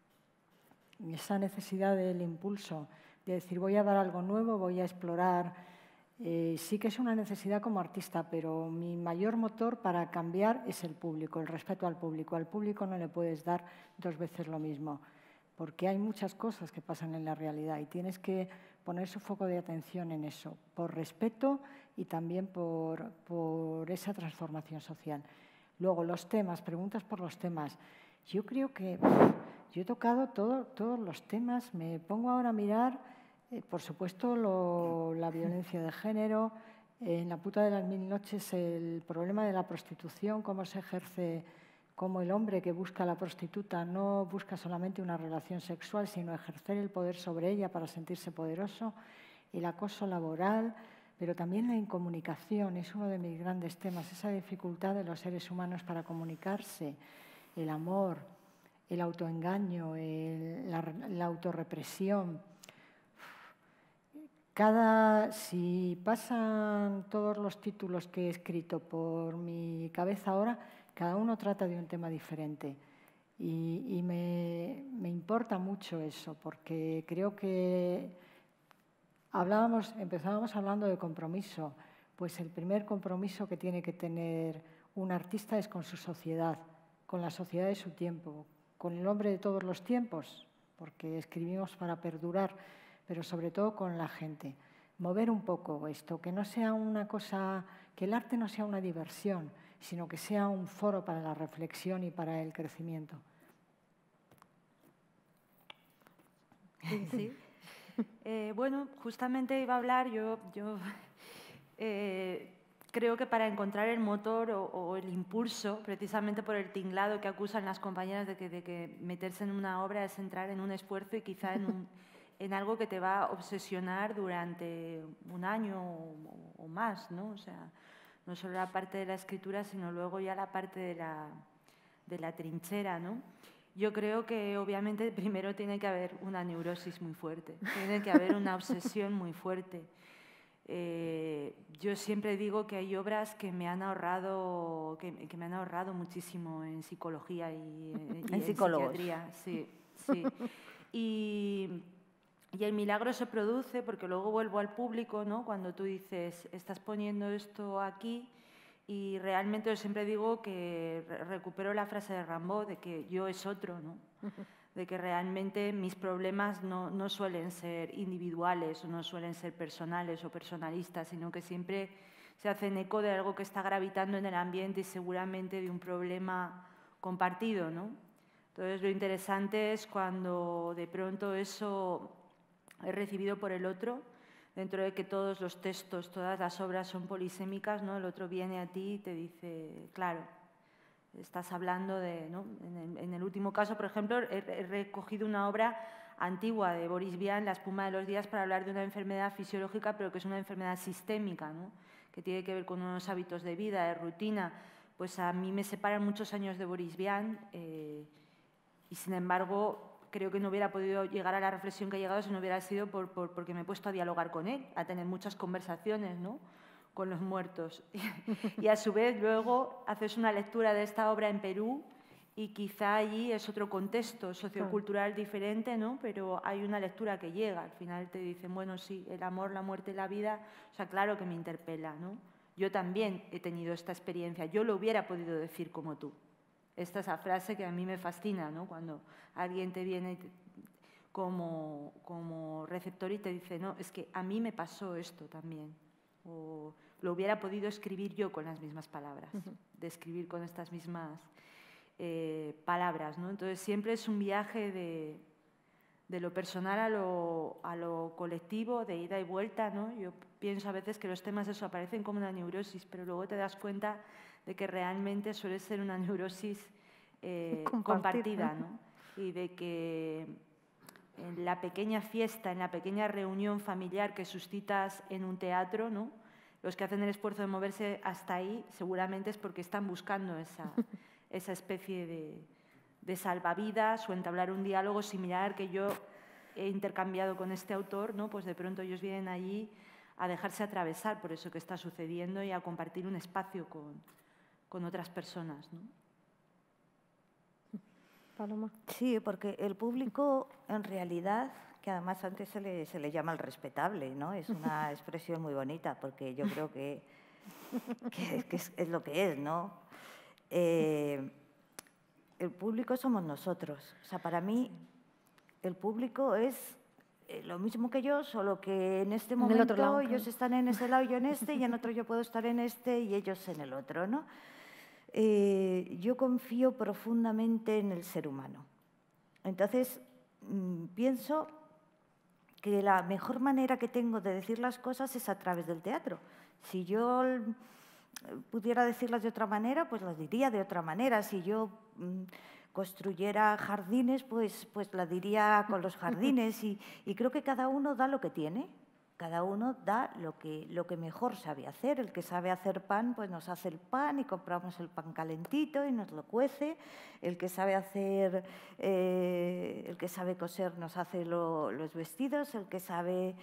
Esa necesidad del impulso, de decir voy a dar algo nuevo, voy a explorar, eh, sí que es una necesidad como artista, pero mi mayor motor para cambiar es el público, el respeto al público. Al público no le puedes dar dos veces lo mismo, porque hay muchas cosas que pasan en la realidad y tienes que poner su foco de atención en eso, por respeto y también por, por esa transformación social. Luego, los temas, preguntas por los temas. Yo creo que... Yo he tocado todo, todos los temas, me pongo ahora a mirar, eh, por supuesto, lo, la violencia de género, eh, en La puta de las mil noches el problema de la prostitución, cómo se ejerce, cómo el hombre que busca a la prostituta no busca solamente una relación sexual, sino ejercer el poder sobre ella para sentirse poderoso, el acoso laboral, pero también la incomunicación, es uno de mis grandes temas, esa dificultad de los seres humanos para comunicarse, el amor, el autoengaño, el, la, la autorrepresión. Cada, si pasan todos los títulos que he escrito por mi cabeza ahora, cada uno trata de un tema diferente. Y, y me, me importa mucho eso, porque creo que hablábamos, empezábamos hablando de compromiso. Pues el primer compromiso que tiene que tener un artista es con su sociedad, con la sociedad de su tiempo, con el hombre de todos los tiempos, porque escribimos para perdurar, pero sobre todo con la gente. Mover un poco esto, que no sea una cosa, que el arte no sea una diversión, sino que sea un foro para la reflexión y para el crecimiento. Sí, sí. Eh, bueno, justamente iba a hablar, yo, yo eh, creo que para encontrar el motor o, o el impulso, precisamente por el tinglado que acusan las compañeras de que, de que meterse en una obra es entrar en un esfuerzo y quizá en, un, en algo que te va a obsesionar durante un año o, o más, ¿no? O sea, no solo la parte de la escritura, sino luego ya la parte de la, de la trinchera, ¿no? Yo creo que obviamente primero tiene que haber una neurosis muy fuerte, tiene que haber una obsesión muy fuerte. Eh, yo siempre digo que hay obras que me han ahorrado, que, que me han ahorrado muchísimo en psicología y, y en psiquiatría. Sí, sí. Y, y el milagro se produce porque luego vuelvo al público, ¿no? Cuando tú dices, estás poniendo esto aquí, y realmente yo siempre digo que recupero la frase de Rimbaud de que yo es otro, ¿no? De que realmente mis problemas no, no suelen ser individuales o no suelen ser personales o personalistas, sino que siempre se hacen eco de algo que está gravitando en el ambiente y seguramente de un problema compartido, ¿no? Entonces, lo interesante es cuando de pronto eso es recibido por el otro, dentro de que todos los textos, todas las obras son polisémicas, ¿no? El otro viene a ti y te dice, claro, estás hablando de, ¿no? En el, en el último caso, por ejemplo, he, he recogido una obra antigua de Boris Vian, La espuma de los días, para hablar de una enfermedad fisiológica, pero que es una enfermedad sistémica, ¿no? Que tiene que ver con unos hábitos de vida, de rutina. Pues a mí me separan muchos años de Boris Vian eh, y, sin embargo, creo que no hubiera podido llegar a la reflexión que he llegado si no hubiera sido por, por, porque me he puesto a dialogar con él, a tener muchas conversaciones, ¿no? Con los muertos. Y a su vez luego haces una lectura de esta obra en Perú y quizá allí es otro contexto sociocultural claro. diferente, ¿no? Pero hay una lectura que llega. Al final te dicen, bueno, sí, el amor, la muerte y la vida, o sea, claro que me interpela, ¿no? Yo también he tenido esta experiencia, yo lo hubiera podido decir como tú. Esta es la frase que a mí me fascina, ¿no? Cuando alguien te viene como, como receptor y te dice, no, es que a mí me pasó esto también. O lo hubiera podido escribir yo con las mismas palabras, uh-huh. de escribir con estas mismas eh, palabras, ¿no? Entonces siempre es un viaje de, de lo personal a lo, a lo colectivo, de ida y vuelta, ¿no? Yo pienso a veces que los temas eso aparecen como una neurosis, pero luego te das cuenta de que realmente suele ser una neurosis eh, compartida, ¿no? Y de que en la pequeña fiesta, en la pequeña reunión familiar que suscitas en un teatro, ¿no? Los que hacen el esfuerzo de moverse hasta ahí seguramente es porque están buscando esa, esa especie de, de salvavidas o entablar un diálogo similar que yo he intercambiado con este autor, ¿no? Pues de pronto ellos vienen allí a dejarse atravesar por eso que está sucediendo y a compartir un espacio con, con otras personas, ¿no? Paloma. Sí, porque el público en realidad, que además antes se le, se le llama el respetable, ¿no? Es una expresión muy bonita porque yo creo que, que, que es, es lo que es, ¿no? Eh, el público somos nosotros. O sea, para mí el público es lo mismo que yo, solo que en este momento en el otro lado, ellos claro. están en ese lado y yo en este, y en otro yo puedo estar en este y ellos en el otro, ¿no? Eh, yo confío profundamente en el ser humano. Entonces, mmm, pienso que la mejor manera que tengo de decir las cosas es a través del teatro. Si yo pudiera decirlas de otra manera, pues las diría de otra manera. Si yo mmm, construyera jardines, pues, pues la diría con los jardines. Y, y creo que cada uno da lo que tiene. Cada uno da lo que, lo que mejor sabe hacer. El que sabe hacer pan, pues nos hace el pan y compramos el pan calentito y nos lo cuece. El que sabe hacer, eh, el que sabe coser nos hace lo, los vestidos. El que sabe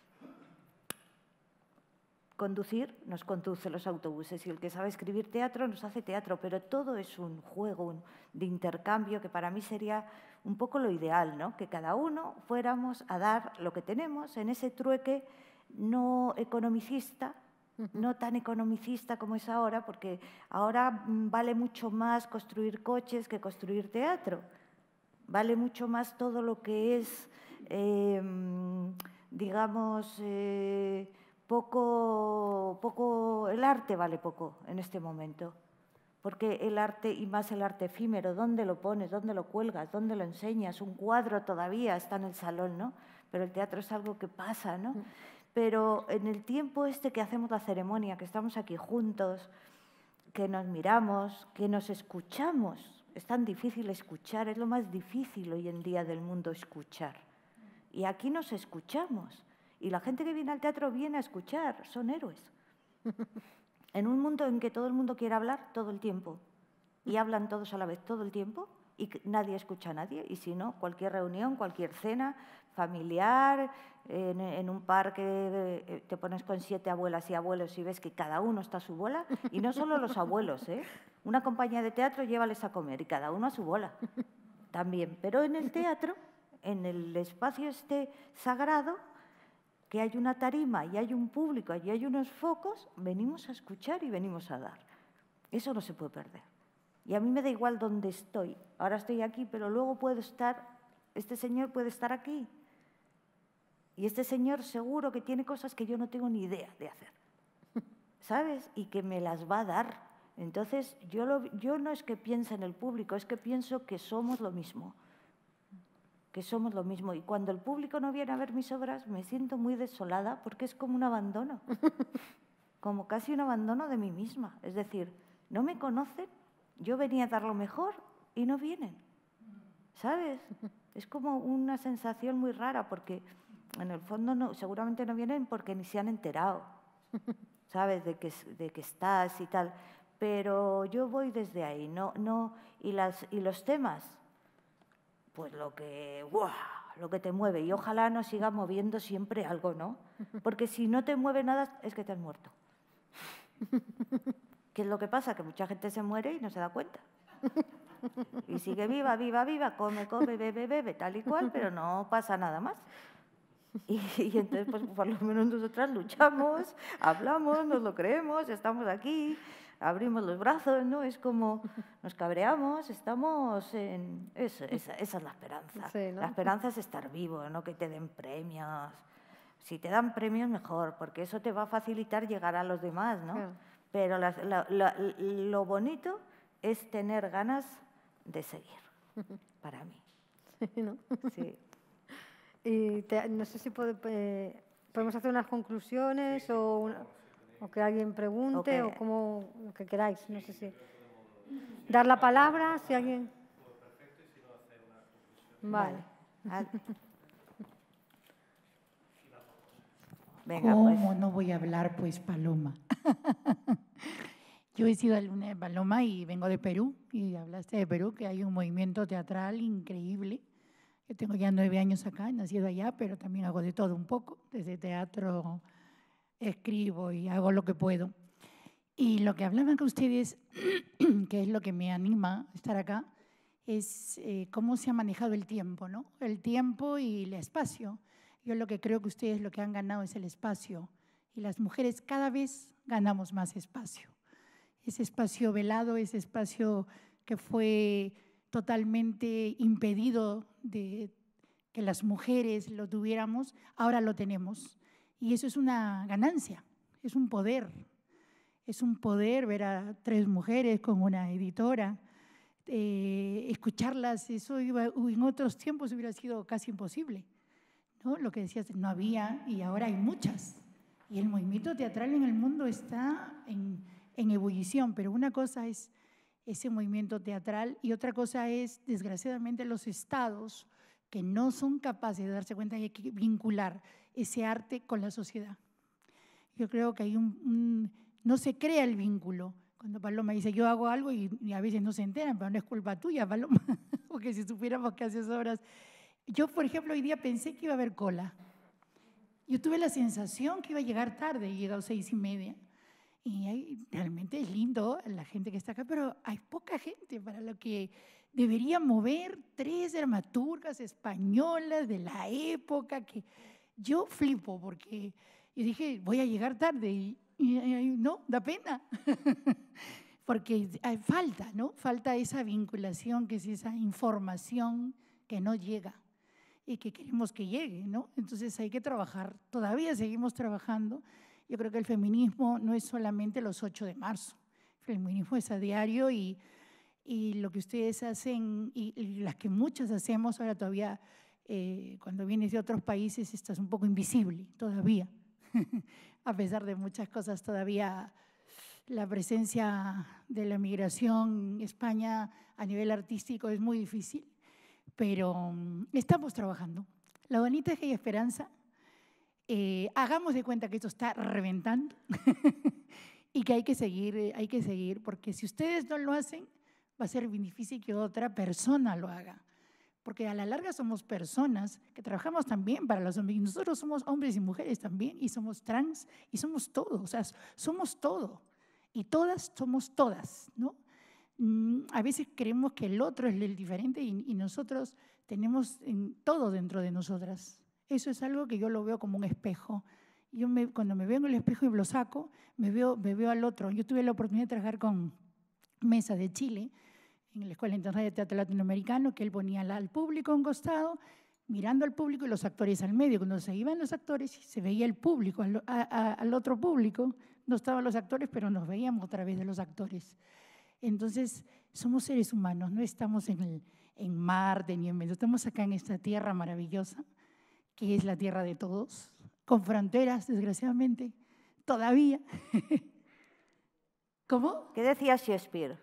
conducir nos conduce los autobuses. Y el que sabe escribir teatro nos hace teatro. Pero todo es un juego un, de intercambio que para mí sería un poco lo ideal, ¿no? Que cada uno fuéramos a dar lo que tenemos en ese trueque no economicista, no tan economicista como es ahora, porque ahora vale mucho más construir coches que construir teatro. Vale mucho más todo lo que es, eh, digamos, eh, poco, poco, el arte vale poco en este momento. Porque el arte, y más el arte efímero, ¿dónde lo pones? ¿Dónde lo cuelgas? ¿Dónde lo enseñas? Un cuadro todavía está en el salón, ¿no? Pero el teatro es algo que pasa, ¿no? Pero en el tiempo este que hacemos la ceremonia, que estamos aquí juntos, que nos miramos, que nos escuchamos, es tan difícil escuchar, es lo más difícil hoy en día del mundo escuchar. Y aquí nos escuchamos. Y la gente que viene al teatro viene a escuchar, son héroes. En un mundo en que todo el mundo quiere hablar todo el tiempo y hablan todos a la vez todo el tiempo y nadie escucha a nadie, y si no, cualquier reunión, cualquier cena familiar, en, en un parque te pones con siete abuelas y abuelos y ves que cada uno está a su bola, y no solo los abuelos, ¿eh? Una compañía de teatro llévales a comer y cada uno a su bola también, pero en el teatro, en el espacio este sagrado, que hay una tarima y hay un público y hay unos focos, venimos a escuchar y venimos a dar. Eso no se puede perder. Y a mí me da igual dónde estoy. Ahora estoy aquí, pero luego puedo estar, este señor puede estar aquí. Y este señor seguro que tiene cosas que yo no tengo ni idea de hacer. ¿Sabes? Y que me las va a dar. Entonces, yo, lo, yo no es que piense en el público, es que pienso que somos lo mismo. que somos lo mismo. Y cuando el público no viene a ver mis obras, me siento muy desolada porque es como un abandono, como casi un abandono de mí misma. Es decir, no me conocen, yo venía a dar lo mejor y no vienen, ¿sabes? Es como una sensación muy rara porque en el fondo no, seguramente no vienen porque ni se han enterado, ¿sabes? De que, de que estás y tal. Pero yo voy desde ahí, no, no, y, las, y los temas, pues lo que, ¡buah!, lo que te mueve. Y ojalá nos siga moviendo siempre algo, ¿no? Porque si no te mueve nada, es que te has muerto. ¿Qué es lo que pasa? Que mucha gente se muere y no se da cuenta. Y sigue viva, viva, viva, come, come, bebe, bebe, tal y cual, pero no pasa nada más. Y, y entonces, pues por lo menos nosotras luchamos, hablamos, nos lo creemos, estamos aquí, abrimos los brazos, ¿no? Es como nos cabreamos, estamos en... Eso, esa, esa es la esperanza. Sí, ¿no? La esperanza es estar vivo, no que te den premios. Si te dan premios, mejor, porque eso te va a facilitar llegar a los demás, ¿no? Claro. Pero la, la, la, lo bonito es tener ganas de seguir, para mí. Sí, ¿no? Sí. Y te- no sé si pode- eh, podemos hacer unas conclusiones o, una- o que alguien pregunte O o, que- como lo que queráis. No sé si dar la palabra, si alguien. Vale. Vale. Venga, pues. ¿Cómo no voy a hablar, pues, Paloma? Yo he sido alumna de Paloma y vengo de Perú, y hablaste de Perú, que hay un movimiento teatral increíble. Yo tengo ya nueve años acá, he nacido allá, pero también hago de todo un poco. Desde teatro, escribo y hago lo que puedo. Y lo que hablaban con ustedes, que es lo que me anima a estar acá, es eh, cómo se ha manejado el tiempo, ¿no? El tiempo y el espacio. Yo lo que creo que ustedes lo que han ganado es el espacio. Y las mujeres cada vez ganamos más espacio. Ese espacio velado, ese espacio que fue totalmente impedido de que las mujeres lo tuviéramos, ahora lo tenemos. Y eso es una ganancia, es un poder. Es un poder ver a tres mujeres con una editora, eh, escucharlas, eso iba, en otros tiempos hubiera sido casi imposible, ¿no? Lo que decías, no había y ahora hay muchas. Y el movimiento teatral en el mundo está en, en ebullición, pero una cosa es ese movimiento teatral y otra cosa es, desgraciadamente, los estados que no son capaces de darse cuenta que hay que vincular ese arte con la sociedad. Yo creo que hay un, un no se crea el vínculo. Cuando Paloma dice, yo hago algo y, y a veces no se enteran, pero no es culpa tuya, Paloma, porque si supiéramos que haces obras. Yo, por ejemplo, hoy día pensé que iba a haber cola. Yo tuve la sensación que iba a llegar tarde, he llegado seis y media. Y hay, realmente es lindo la gente que está acá, pero hay poca gente para lo que debería mover tres dramaturgas españolas de la época. Que yo flipo porque yo dije, voy a llegar tarde y, y, y no, da pena. Porque hay falta, ¿no? Falta esa vinculación, que es esa información que no llega y que queremos que llegue, ¿no? Entonces hay que trabajar, todavía seguimos trabajando. Yo creo que el feminismo no es solamente los ocho de marzo, el feminismo es a diario y, y lo que ustedes hacen y, y las que muchas hacemos ahora todavía, eh, cuando vienes de otros países estás un poco invisible todavía, a pesar de muchas cosas todavía la presencia de la migración en España a nivel artístico es muy difícil. Pero um, estamos trabajando. La bonita es que hay esperanza. Eh, hagamos de cuenta que esto está reventando y que hay que seguir, hay que seguir, porque si ustedes no lo hacen, va a ser bien difícil que otra persona lo haga. Porque a la larga somos personas que trabajamos también para los hombres. Y nosotros somos hombres y mujeres también, y somos trans, y somos todo. O sea, somos todo. Y todas somos todas, ¿no? A veces creemos que el otro es el diferente y, y nosotros tenemos en, todo dentro de nosotras. Eso es algo que yo lo veo como un espejo. Yo me, cuando me veo en el espejo y lo saco, me veo, me veo al otro. Yo tuve la oportunidad de trabajar con Mesa de Chile, en la Escuela Internacional de Teatro Latinoamericano, que él ponía al público a un costado, mirando al público y los actores al medio. Cuando se iban los actores, se veía el público, al, a, a, al otro público. No estaban los actores, pero nos veíamos a través de los actores. Entonces, somos seres humanos, no estamos en, el, en Marte ni en Venus, estamos acá en esta tierra maravillosa, que es la tierra de todos, con fronteras, desgraciadamente, todavía. ¿Cómo? ¿Qué decía Shakespeare?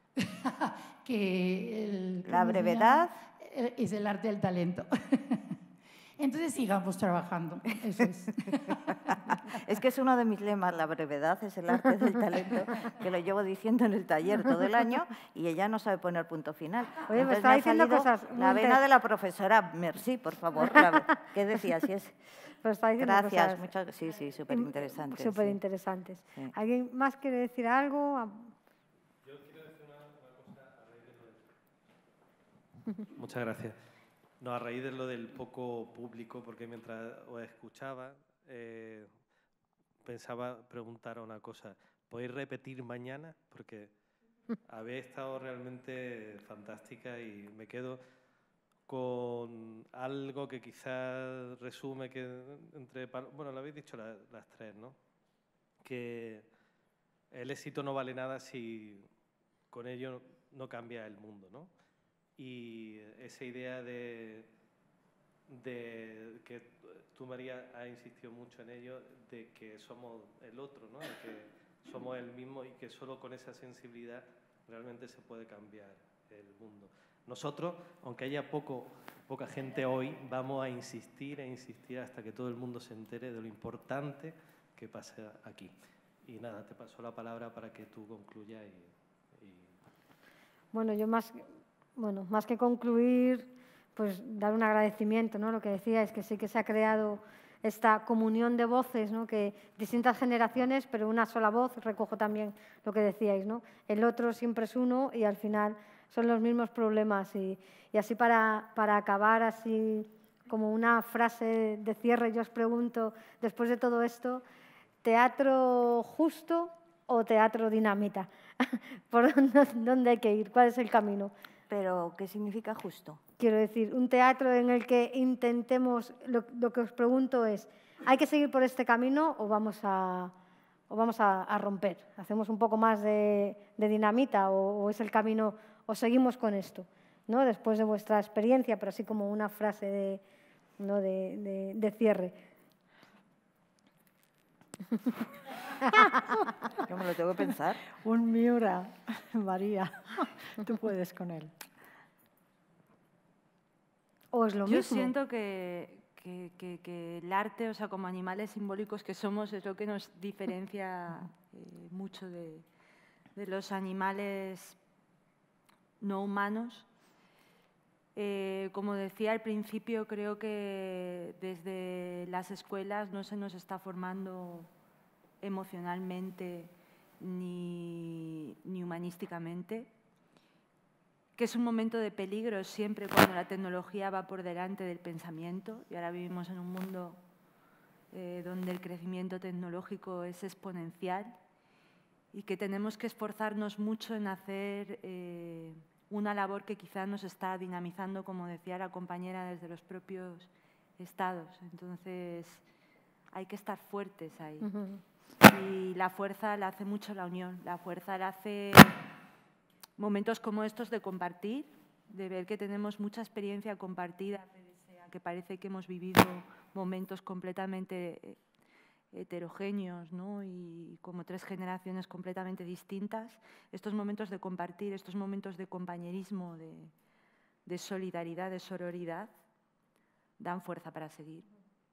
Que el, la brevedad es el arte del talento. Entonces sigamos trabajando, eso es. Es que es uno de mis lemas, la brevedad es el arte del talento, que lo llevo diciendo en el taller todo el año y ella no sabe poner punto final. Oye, me Entonces está me ha diciendo salido cosas la muy vena inter- de la profesora, merci, por favor. La, ¿qué decías? Si es, Pero está diciendo gracias, cosas muchas, sí, sí, súper interesantes. súper sí. interesantes. Sí. ¿Alguien más quiere decir algo? Yo quiero decir una, una cosa a raíz de lo de Muchas gracias. No, a raíz de lo del poco público, porque mientras os escuchaba, eh, pensaba preguntar una cosa. ¿Podéis repetir mañana? Porque habéis estado realmente fantástica y me quedo con algo que quizás resume que entre... Bueno, lo habéis dicho la, las tres, ¿no? Que el éxito no vale nada si con ello no cambia el mundo, ¿no? Y esa idea de, de que tú, María, has insistido mucho en ello, de que somos el otro, ¿no? De que somos el mismo y que solo con esa sensibilidad realmente se puede cambiar el mundo. Nosotros, aunque haya poco, poca gente hoy, vamos a insistir e insistir hasta que todo el mundo se entere de lo importante que pasa aquí. Y nada, te paso la palabra para que tú concluyas. Y, y... Bueno, yo más, bueno, más que concluir, pues dar un agradecimiento, ¿no? Lo que decía es que sí que se ha creado esta comunión de voces, ¿no? Que distintas generaciones, pero una sola voz. Recojo también lo que decíais, ¿no? El otro siempre es uno y al final son los mismos problemas. Y, y así para, para acabar, así como una frase de cierre, yo os pregunto, después de todo esto, ¿teatro justo o teatro dinamita? ¿Por dónde, dónde hay que ir? ¿Cuál es el camino? Pero, ¿qué significa justo? Quiero decir, un teatro en el que intentemos, lo, lo que os pregunto es, ¿hay que seguir por este camino o vamos a, o vamos a, a romper? ¿Hacemos un poco más de, de dinamita o, o es el camino, o seguimos con esto? ¿No? Después de vuestra experiencia, pero así como una frase de, ¿no? de, de, de cierre. Yo me lo tengo que pensar. Un Miura, María, tú puedes con él. ¿O es lo Yo mismo? siento que, que, que, que el arte, o sea, como animales simbólicos que somos, es lo que nos diferencia eh, mucho de, de los animales no humanos. Eh, como decía al principio, creo que desde las escuelas no se nos está formando emocionalmente ni, ni humanísticamente, que es un momento de peligro siempre cuando la tecnología va por delante del pensamiento, y ahora vivimos en un mundo eh, donde el crecimiento tecnológico es exponencial y que tenemos que esforzarnos mucho en hacer eh, una labor que quizás nos está dinamizando, como decía la compañera, desde los propios estados. Entonces, hay que estar fuertes ahí. Uh-huh. Y la fuerza la hace mucho la unión, la fuerza la hace momentos como estos de compartir, de ver que tenemos mucha experiencia compartida, que parece que hemos vivido momentos completamente heterogéneos, ¿no? Y como tres generaciones completamente distintas. Estos momentos de compartir, estos momentos de compañerismo, de, de solidaridad, de sororidad, dan fuerza para seguir.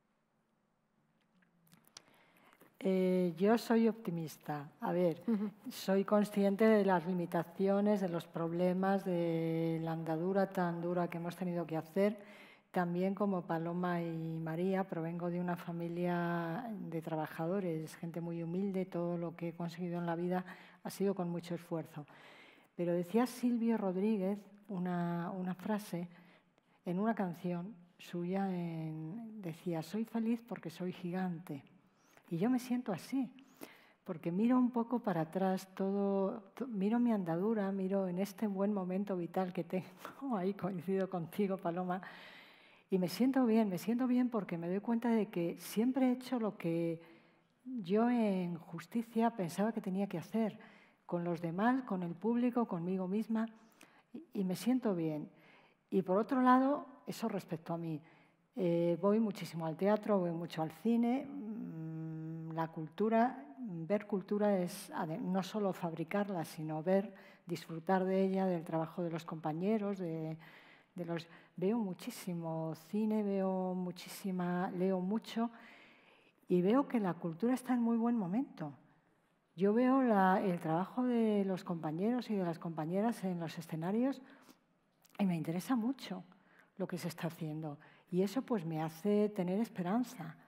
Eh, yo soy optimista. A ver, uh-huh. soy consciente de las limitaciones, de los problemas, de la andadura tan dura que hemos tenido que hacer. También como Paloma y María, provengo de una familia de trabajadores, gente muy humilde, todo lo que he conseguido en la vida ha sido con mucho esfuerzo. Pero decía Silvio Rodríguez una, una frase en una canción suya, en, decía, soy feliz porque soy gigante. Y yo me siento así, porque miro un poco para atrás, todo, to, miro mi andadura, miro en este buen momento vital que tengo, ahí coincido contigo, Paloma, y me siento bien, me siento bien porque me doy cuenta de que siempre he hecho lo que yo en justicia pensaba que tenía que hacer, con los demás, con el público, conmigo misma, y, y me siento bien. Y por otro lado, eso respecto a mí. Eh, voy muchísimo al teatro, voy mucho al cine. La cultura, ver cultura es no solo fabricarla, sino ver, disfrutar de ella, del trabajo de los compañeros, de, de los... Veo muchísimo cine, veo muchísima, leo mucho y veo que la cultura está en muy buen momento. Yo veo la, el trabajo de los compañeros y de las compañeras en los escenarios y me interesa mucho lo que se está haciendo. Y eso pues me hace tener esperanza.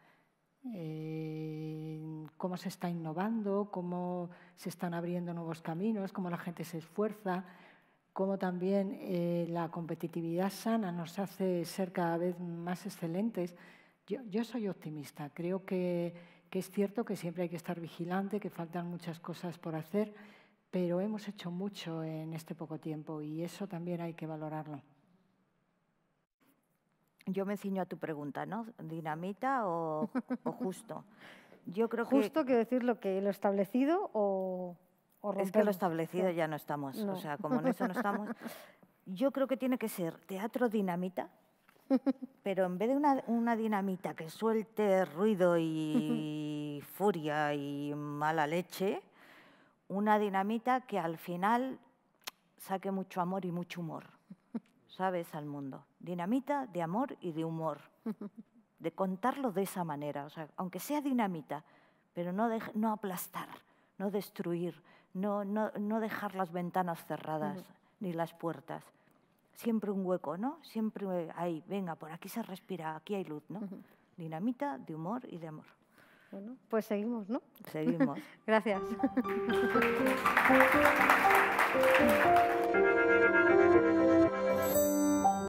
Eh, cómo se está innovando, cómo se están abriendo nuevos caminos, cómo la gente se esfuerza. como también eh, la competitividad sana nos hace ser cada vez más excelentes. Yo, yo soy optimista, creo que, que es cierto que siempre hay que estar vigilante, que faltan muchas cosas por hacer, pero hemos hecho mucho en este poco tiempo y eso también hay que valorarlo. Yo me ciño a tu pregunta, ¿no? ¿Dinamita o, o justo? Yo creo que... Justo quiere decir lo que lo establecido o, o romperlo. Es que lo establecido ya no estamos, no. O sea, como en eso no estamos. Yo creo que tiene que ser teatro dinamita, pero en vez de una, una dinamita que suelte ruido y furia y mala leche, una dinamita que al final saque mucho amor y mucho humor, ¿sabes? Al mundo. Dinamita de amor y de humor, de contarlo de esa manera, o sea, aunque sea dinamita, pero no, de, no aplastar, no destruir, no, no, no dejar las ventanas cerradas, uh-huh. ni las puertas. Siempre un hueco, ¿no? Siempre ahí, venga, por aquí se respira, aquí hay luz, ¿no? Uh-huh. Dinamita de humor y de amor. Bueno, pues seguimos, ¿no? Seguimos. Gracias.